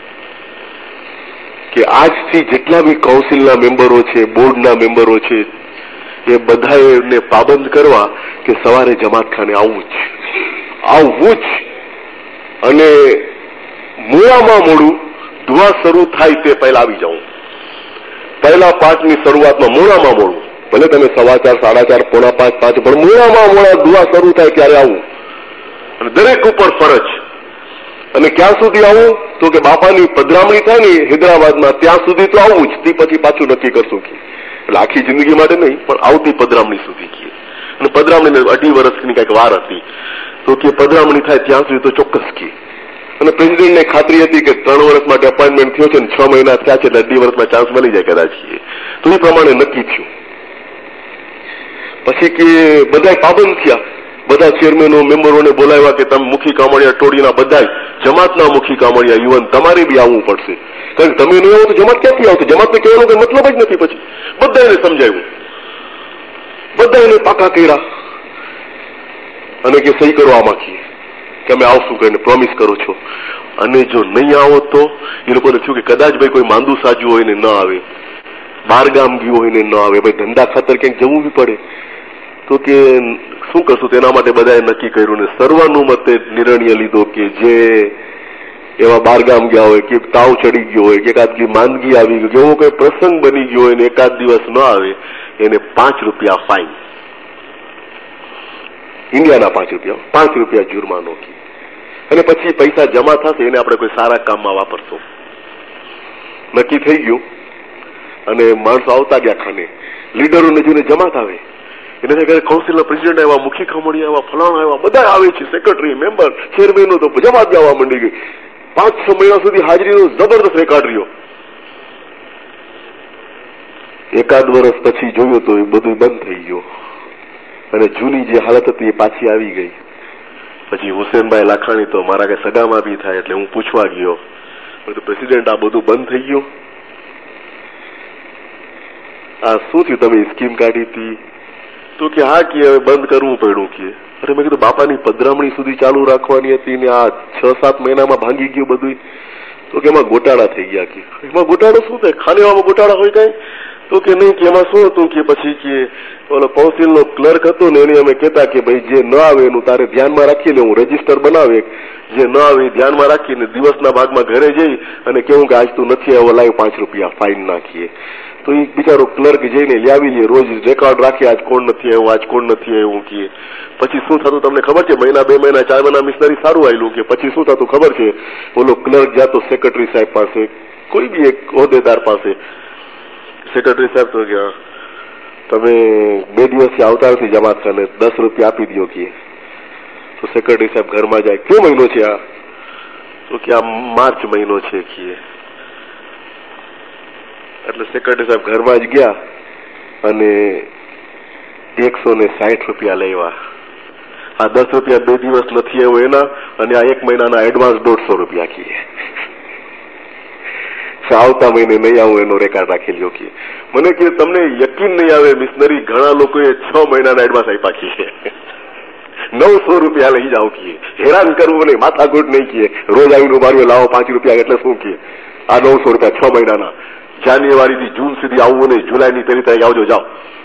કે આજથી જેટલા બી કાઉન્સિલના મેમ્બરો છે, બોર્ડના મેમ્બરો છે, એ બધાને પાબંદ કરવા કે સવારે જમાતખાને આવવું જ આવવું જ અને મોડામાં મોડું દુઆ શરૂ થાય તે પહેલા આવી જાઉં। પહેલા પાઠની શરૂઆતમાં મોડામાં મોડું, ભલે તમે સવા ચાર, સાડા ચાર, પોણા પાંચ, પાંચ, પણ મોડામાં મોડા દુઆ શરૂ થાય ત્યારે આવું, અને દરેક ઉપર ફરજ। અને ક્યાં સુધી આવું તો કે બાપાની પધરામણી થાય ને હૈદરાબાદમાં ત્યાં સુધી તો આવું જ, તે પછી પાછું નક્કી કરશું કે એટલે આખી જિંદગી માટે નહીં પણ આવતી પધરામણી સુધી કે। અને પધરામણી અઢી વર્ષની કઈક વાર હતી, તો કે પધરામણી થાય ત્યાં સુધી તો ચોક્કસ કે। અને પ્રેસિડેન્ટને ખાતરી હતી કે ત્રણ વર્ષ માટે અપોઇન્ટમેન્ટ થયો છે ને છ મહિના થયા છે એટલે અઢી વર્ષમાં ચાન્સ મળી જાય કદાચ, તો એ પ્રમાણે નક્કી થયું। પછી કે બધા પાબંદ થયા, બધા ચેરમેનો મેમ્બરોને બોલાવ્યા કે તમે મુખી કામળિયા ટોળીના બધા જમાતના મુખી કામળિયા યુવાન તમારે બી આવવું પડશે, કારણ કે તમે નહીં આવો તો જમાત ક્યાંથી આવશે? જમાતને કહેવાનો કઈ મતલબ જ નથી। પછી બધા એને સમજાવ્યું, બધા એને પાકા કર્યા અને કે સહી કરો આમાં કે અમે આવશું કરીને પ્રોમિસ કરો છો। અને જો નહીં આવો તો એ લોકોને થયું કે કદાચ ભાઈ કોઈ માંદું સાજુ હોય ને ન આવે, બહારગામ ગયું હોય ને ન આવે, ભાઈ ધંધા ખાતર ક્યાંક જવું બી પડે તો કે શું કરશું? તેના માટે બધાએ નક્કી કર્યું ને સર્વાનુમતે નિર્ણય લીધો કે જે એવા બહારગામ ગયા હોય કે તાવ ચડી ગયો હોય કે એકાદ માંદગી આવી ગઈ કે એવો કોઈ પ્રસંગ બની ગયો હોય ને એકાદ દિવસ ન આવે એને પાંચ રૂપિયા ફાઇન, ઇન્ડિયાના પાંચ રૂપિયા પાંચ રૂપિયા જુર્માનો કી અને પછી પૈસા જમા થશે એને આપણે કોઈ સારા કામમાં વાપરશું. નક્કી થઈ ગયું અને માણસો આવતા ગયા ખાને, લીડરોને જોઈને જમા થાવે એને કહે કાઉન્સિલના પ્રેસિડેન્ટ આવ્યા, મુખી ખમણી આવ્યા, ફલાણા આવ્યા, બધા આવે છે, સેક્રેટરી, મેમ્બર, ચેરમેનો તો જમા જ આવવા માંડી ગઈ. પાંચ છ મહિના સુધી હાજરીનો જબરદસ્ત રેકોર્ડ રહ્યો. એકાદ વર્ષ પછી જોયું તો એ બધું બંધ થઈ ગયું અને જૂની જે હાલત હતી એ પાછી આવી ગઈ. પછી હુસેનભાઈ લાખાણી તો મારા કઈ સગામાં બી થાય એટલે હું પૂછવા ગયો, પ્રેસિડેન્ટ આ બધું બંધ થઈ ગયું, આ શું થયું, તમે સ્કીમ કાઢી હતી? તો કે હા કે હવે બંધ કરવું પડ્યું કે. અરે મેં કીધું બાપાની પધરામણી સુધી ચાલુ રાખવાની હતી ને આ છ સાત મહિનામાં ભાંગી ગયું બધું. તો કે એમાં ગોટાળા થઈ ગયા કે. એમાં ગોટાળો શું થાય? ખાનેવામાં ગોટાળા હોય કઈ? તો કે નહીં કે એમાં શું હતું કે પછી કે ઓલો કાઉન્સિલનો ક્લર્ક હતો ને એને અમે કહેતા કે ભાઈ જે ન આવે એનું તારે ધ્યાનમાં રાખીને હું રજીસ્ટર બનાવે, જે ન આવે એ ધ્યાનમાં રાખીને દિવસના ભાગમાં ઘરે જઈ અને કેવું કે આજ તું નથી આવ્યો લાવ પાંચ રૂપિયા ફાઇન નાખીએ. તો એ બિચારો ક્લર્ક જઈને લાવી લે, રોજ રેકોર્ડ રાખે આજ કોણ નથી આવ્યું, આજ કોણ નથી આવ્યું કે. પછી શું થતું તમને ખબર છે? મહિના બે મહિના ચાર મહિના મિશનરી સારું આવેલું કે પછી શું થતું ખબર છે? ઓલો ક્લર્ક જાતો સેક્રેટરી સાહેબ પાસે, કોઈ બી એક હોદ્દેદાર પાસે, સેક્રેટરી સાહેબ તો ગયા તમે બે દિવસથી આવતા નથી જમાત ખાને, દસ રૂપિયા આપી દો કે. તો સેક્રેટરી સાહેબ ઘરમાં જાય, કયો મહિનો છે આ? તો કે આ માર્ચ મહિનો છે કે. એટલે સેક્રેટરી સાહેબ ઘરમાં જ ગયા અને એકસો ને સાઠ રૂપિયા લેવા. આ દસ રૂપિયા બે દિવસ નથી આવ્યો એના અને આ એક મહિનાના એડવાન્સ દોઢસો રૂપિયા કીએ. આવતા મહિને નહીં આવું એનો રેકોર્ડ રાખી લ્યો કે. મને કે તમને યકીન નહીં આવે મિશનરી ઘણા લોકોએ છ મહિનાના એડવાન્સ આપ્યા કીએ. નવસો રૂપિયા લઈ જાઓ કીએ. હેરાન કરવું નહીં, માથાકૂટ નહીં કીએ. રોજ આવીને ઉભાર્યો લાવો પાંચ રૂપિયા એટલે શું કીએ? આ નવસો રૂપિયા છ મહિનાના, જાન્યુઆરી થી જૂન સુધી આવવું નહીં, જુલાઈની તેરી તારીખ આવજો જાઓ.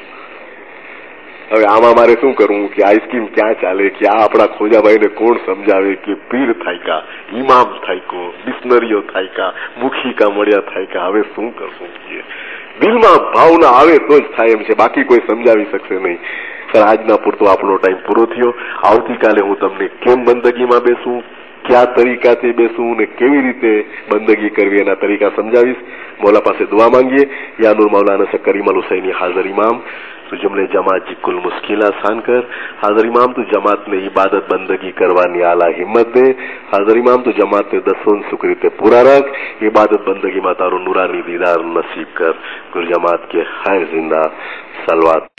હવે આમાં મારે શું કરવું કે આ સ્કીમ ક્યાં ચાલે કે આ આપણા ખોજાભાઈને કોણ સમજાવે કે પીર થાય કા, ઇમામ થાય કો, મિશનરીઓ થાય કા, મુખી કા મળ્યા થાય કા. હવે શું કરશું કે દિલમાં ભાવના આવે તો જ થાય એમ છે, બાકી કોઈ સમજાવી શકશે નહીં. સર આજના પૂરતો આપણો ટાઈમ પૂરો થયો. આવતીકાલે હું તમને કેમ બંદગીમાં બેસું, કયા તરીકાથી બેસું ને કેવી રીતે બંદગી કરવી એના તરીકા સમજાવીશ. मौला पास दुआ मांगिए. या नूर मौलाना से करीम अल हुसैनी हाजिर इमाम तो जुमले जमात जी कुल मुश्किल आसान कर. हाजिर इमाम तो जमात में इबादत बंदगी करवानी आला हिम्मत दे. हाजिर इमाम तो जमात में दसों सुकरीते पूरा रख. इबादत बंदगी में तारो नूरानी दीदार नसीब कर. गुल जमात के खैर जिंदा सलवात.